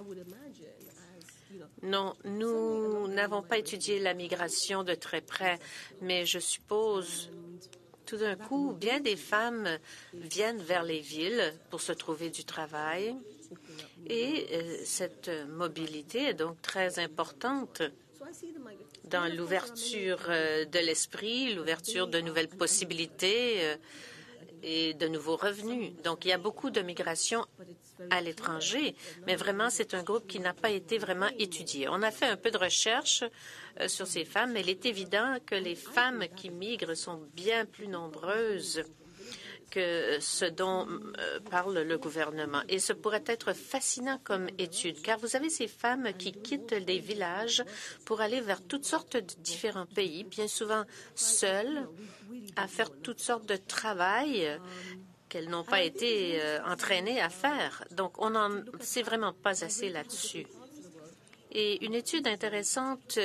Non, nous n'avons pas étudié la migration de très près, mais je suppose, tout d'un coup, bien des femmes viennent vers les villes pour se trouver du travail et cette mobilité est donc très importante dans l'ouverture de l'esprit, l'ouverture de nouvelles possibilités et de nouveaux revenus. Donc, il y a beaucoup de migration à l'étranger, mais vraiment, c'est un groupe qui n'a pas été vraiment étudié. On a fait un peu de recherche sur ces femmes, mais il est évident que les femmes qui migrent sont bien plus nombreuses que ce dont parle le gouvernement. Et ce pourrait être fascinant comme étude, car vous avez ces femmes qui quittent des villages pour aller vers toutes sortes de différents pays, bien souvent seules, à faire toutes sortes de travail qu'elles n'ont pas été entraînées à faire. Donc, on n'en sait vraiment pas assez là-dessus. Et une étude intéressante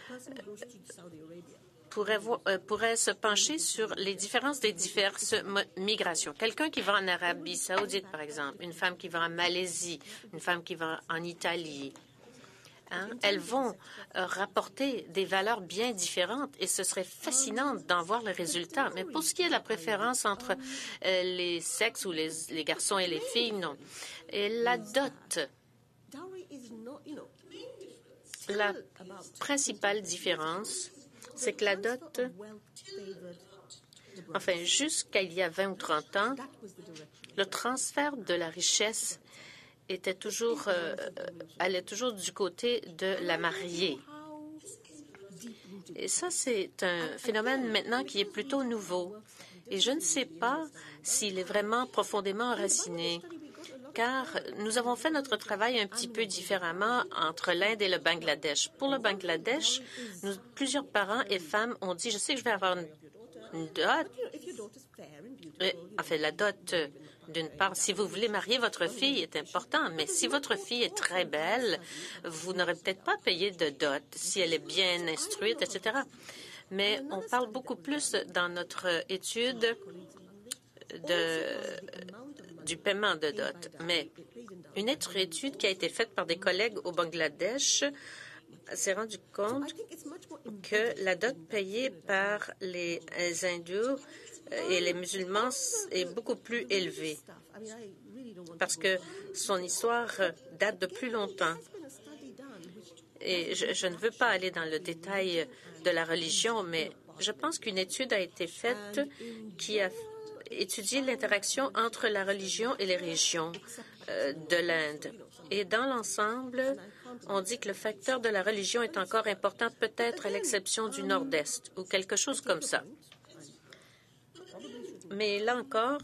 pourrait se pencher sur les différences des diverses migrations. Quelqu'un qui va en Arabie saoudite, par exemple, une femme qui va en Malaisie, une femme qui va en Italie, elles vont rapporter des valeurs bien différentes et ce serait fascinant d'en voir les résultats. Mais pour ce qui est de la préférence entre les sexes ou les garçons et les filles, non. Et la dot, la principale différence, c'est que la dot, enfin, jusqu'à il y a 20 ou 30 ans, le transfert de la richesse allait toujours du côté de la mariée. Et ça, c'est un phénomène maintenant qui est plutôt nouveau. Et je ne sais pas s'il est vraiment profondément enraciné, car nous avons fait notre travail un petit peu différemment entre l'Inde et le Bangladesh. Pour le Bangladesh, plusieurs parents et femmes ont dit, je sais que je vais avoir une dot. Enfin, la dot, d'une part, si vous voulez marier votre fille, est important, mais si votre fille est très belle, vous n'aurez peut-être pas payé de dot si elle est bien instruite, etc. Mais on parle beaucoup plus dans notre étude du paiement de dot. Mais une autre étude qui a été faite par des collègues au Bangladesh s'est rendu compte que la dot payée par les hindous et les musulmans est beaucoup plus élevée parce que son histoire date de plus longtemps. Et je ne veux pas aller dans le détail de la religion, mais je pense qu'une étude a été faite qui a étudié l'interaction entre la religion et les régions de l'Inde. Et dans l'ensemble, on dit que le facteur de la religion est encore important, peut-être à l'exception du Nord-Est ou quelque chose comme ça. Mais là encore,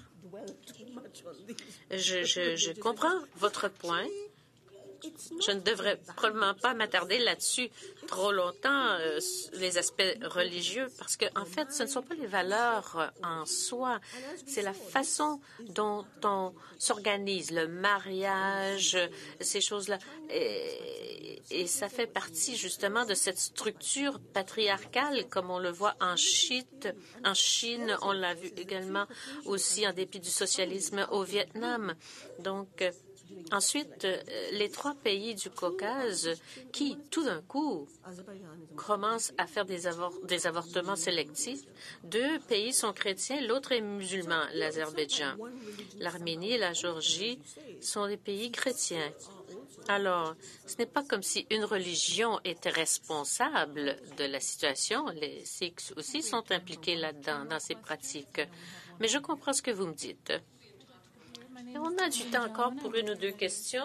je comprends votre point. Je ne devrais probablement pas m'attarder là-dessus trop longtemps, les aspects religieux, parce qu'en fait, ce ne sont pas les valeurs en soi, c'est la façon dont on s'organise, le mariage, ces choses-là. Et ça fait partie justement de cette structure patriarcale, comme on le voit en Chine, on l'a vu également aussi en dépit du socialisme au Vietnam. Donc, ensuite, les trois pays du Caucase qui, tout d'un coup, commencent à faire des avortements sélectifs. Deux pays sont chrétiens, l'autre est musulman, l'Azerbaïdjan. L'Arménie et la Géorgie sont des pays chrétiens. Alors, ce n'est pas comme si une religion était responsable de la situation. Les Sikhs aussi sont impliqués là-dedans, dans ces pratiques. Mais je comprends ce que vous me dites. On a du temps encore pour une ou deux questions.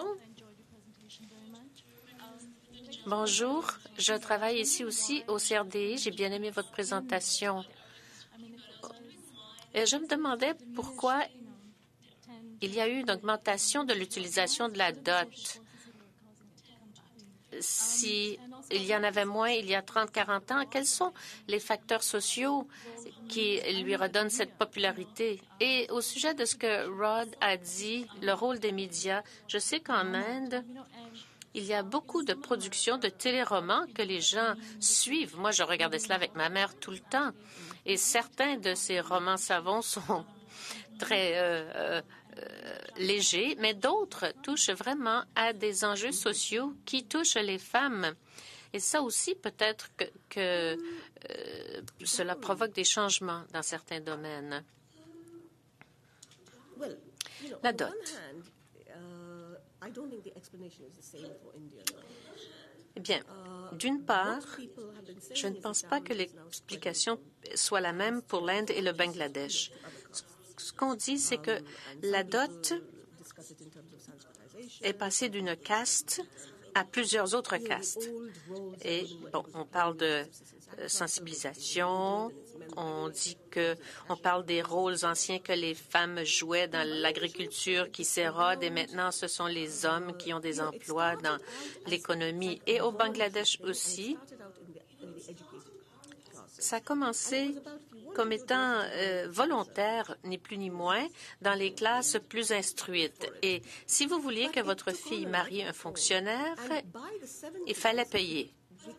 Bonjour, je travaille ici aussi au CRDI. J'ai bien aimé votre présentation. Et je me demandais pourquoi il y a eu une augmentation de l'utilisation de la dot. Si il y en avait moins il y a 30-40 ans, quels sont les facteurs sociaux qui lui redonnent cette popularité? Et au sujet de ce que Rod a dit, le rôle des médias, je sais qu'en Inde, Il y a beaucoup de productions de téléromans que les gens suivent. Moi, je regardais cela avec ma mère tout le temps. Et certains de ces romans savants sont très légers, mais d'autres touchent vraiment à des enjeux sociaux qui touchent les femmes. Et ça aussi, peut-être que cela provoque des changements dans certains domaines. La dot. Eh bien, d'une part, je ne pense pas que l'explication soit la même pour l'Inde et le Bangladesh. Ce qu'on dit, c'est que la dot est passée d'une caste à plusieurs autres castes. Et bon, on parle de sensibilisation, on parle des rôles anciens que les femmes jouaient dans l'agriculture qui s'érode et maintenant ce sont les hommes qui ont des emplois dans l'économie. Et au Bangladesh aussi, ça a commencé comme étant volontaire, ni plus ni moins, dans les classes plus instruites. Et si vous vouliez que votre fille marie un fonctionnaire, il fallait payer.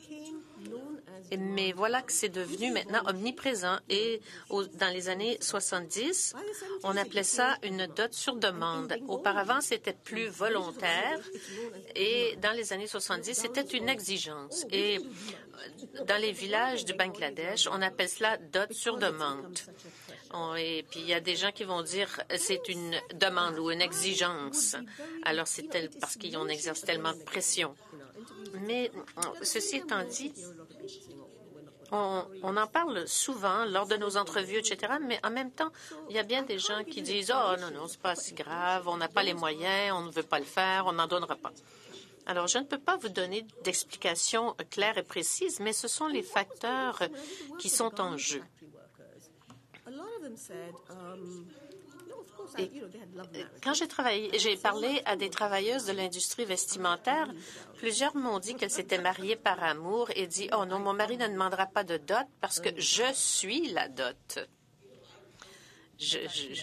Mais voilà que c'est devenu maintenant omniprésent. Et dans les années 70, on appelait ça une dot sur demande. Auparavant, c'était plus volontaire. Et dans les années 70, c'était une exigence. Et dans les villages du Bangladesh, on appelle cela dot sur demande. Et puis, il y a des gens qui vont dire c'est une demande ou une exigence. Alors, c'est parce qu'on exerce tellement de pression. Mais ceci étant dit, on en parle souvent lors de nos entrevues, etc., mais en même temps, il y a bien des gens qui disent « Oh, non, c'est pas si grave, on n'a pas les moyens, on ne veut pas le faire, on n'en donnera pas. » Alors, je ne peux pas vous donner d'explications claires et précises, mais ce sont les facteurs qui sont en jeu. Et quand j'ai parlé à des travailleuses de l'industrie vestimentaire, plusieurs m'ont dit qu'elles s'étaient mariées par amour et dit « Oh non, mon mari ne demandera pas de dot parce que je suis la dot. » J'ai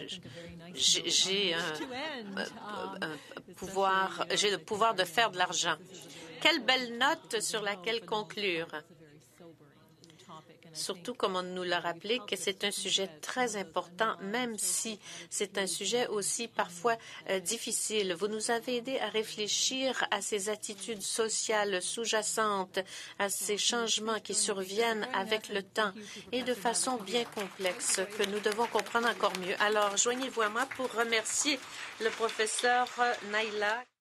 le pouvoir de faire de l'argent. Quelle belle note sur laquelle conclure. Surtout, comme on nous l'a rappelé, que c'est un sujet très important, même si c'est un sujet aussi parfois difficile. Vous nous avez aidé à réfléchir à ces attitudes sociales sous-jacentes, à ces changements qui surviennent avec le temps et de façon bien complexe que nous devons comprendre encore mieux. Alors, joignez-vous à moi pour remercier le professeur Naila.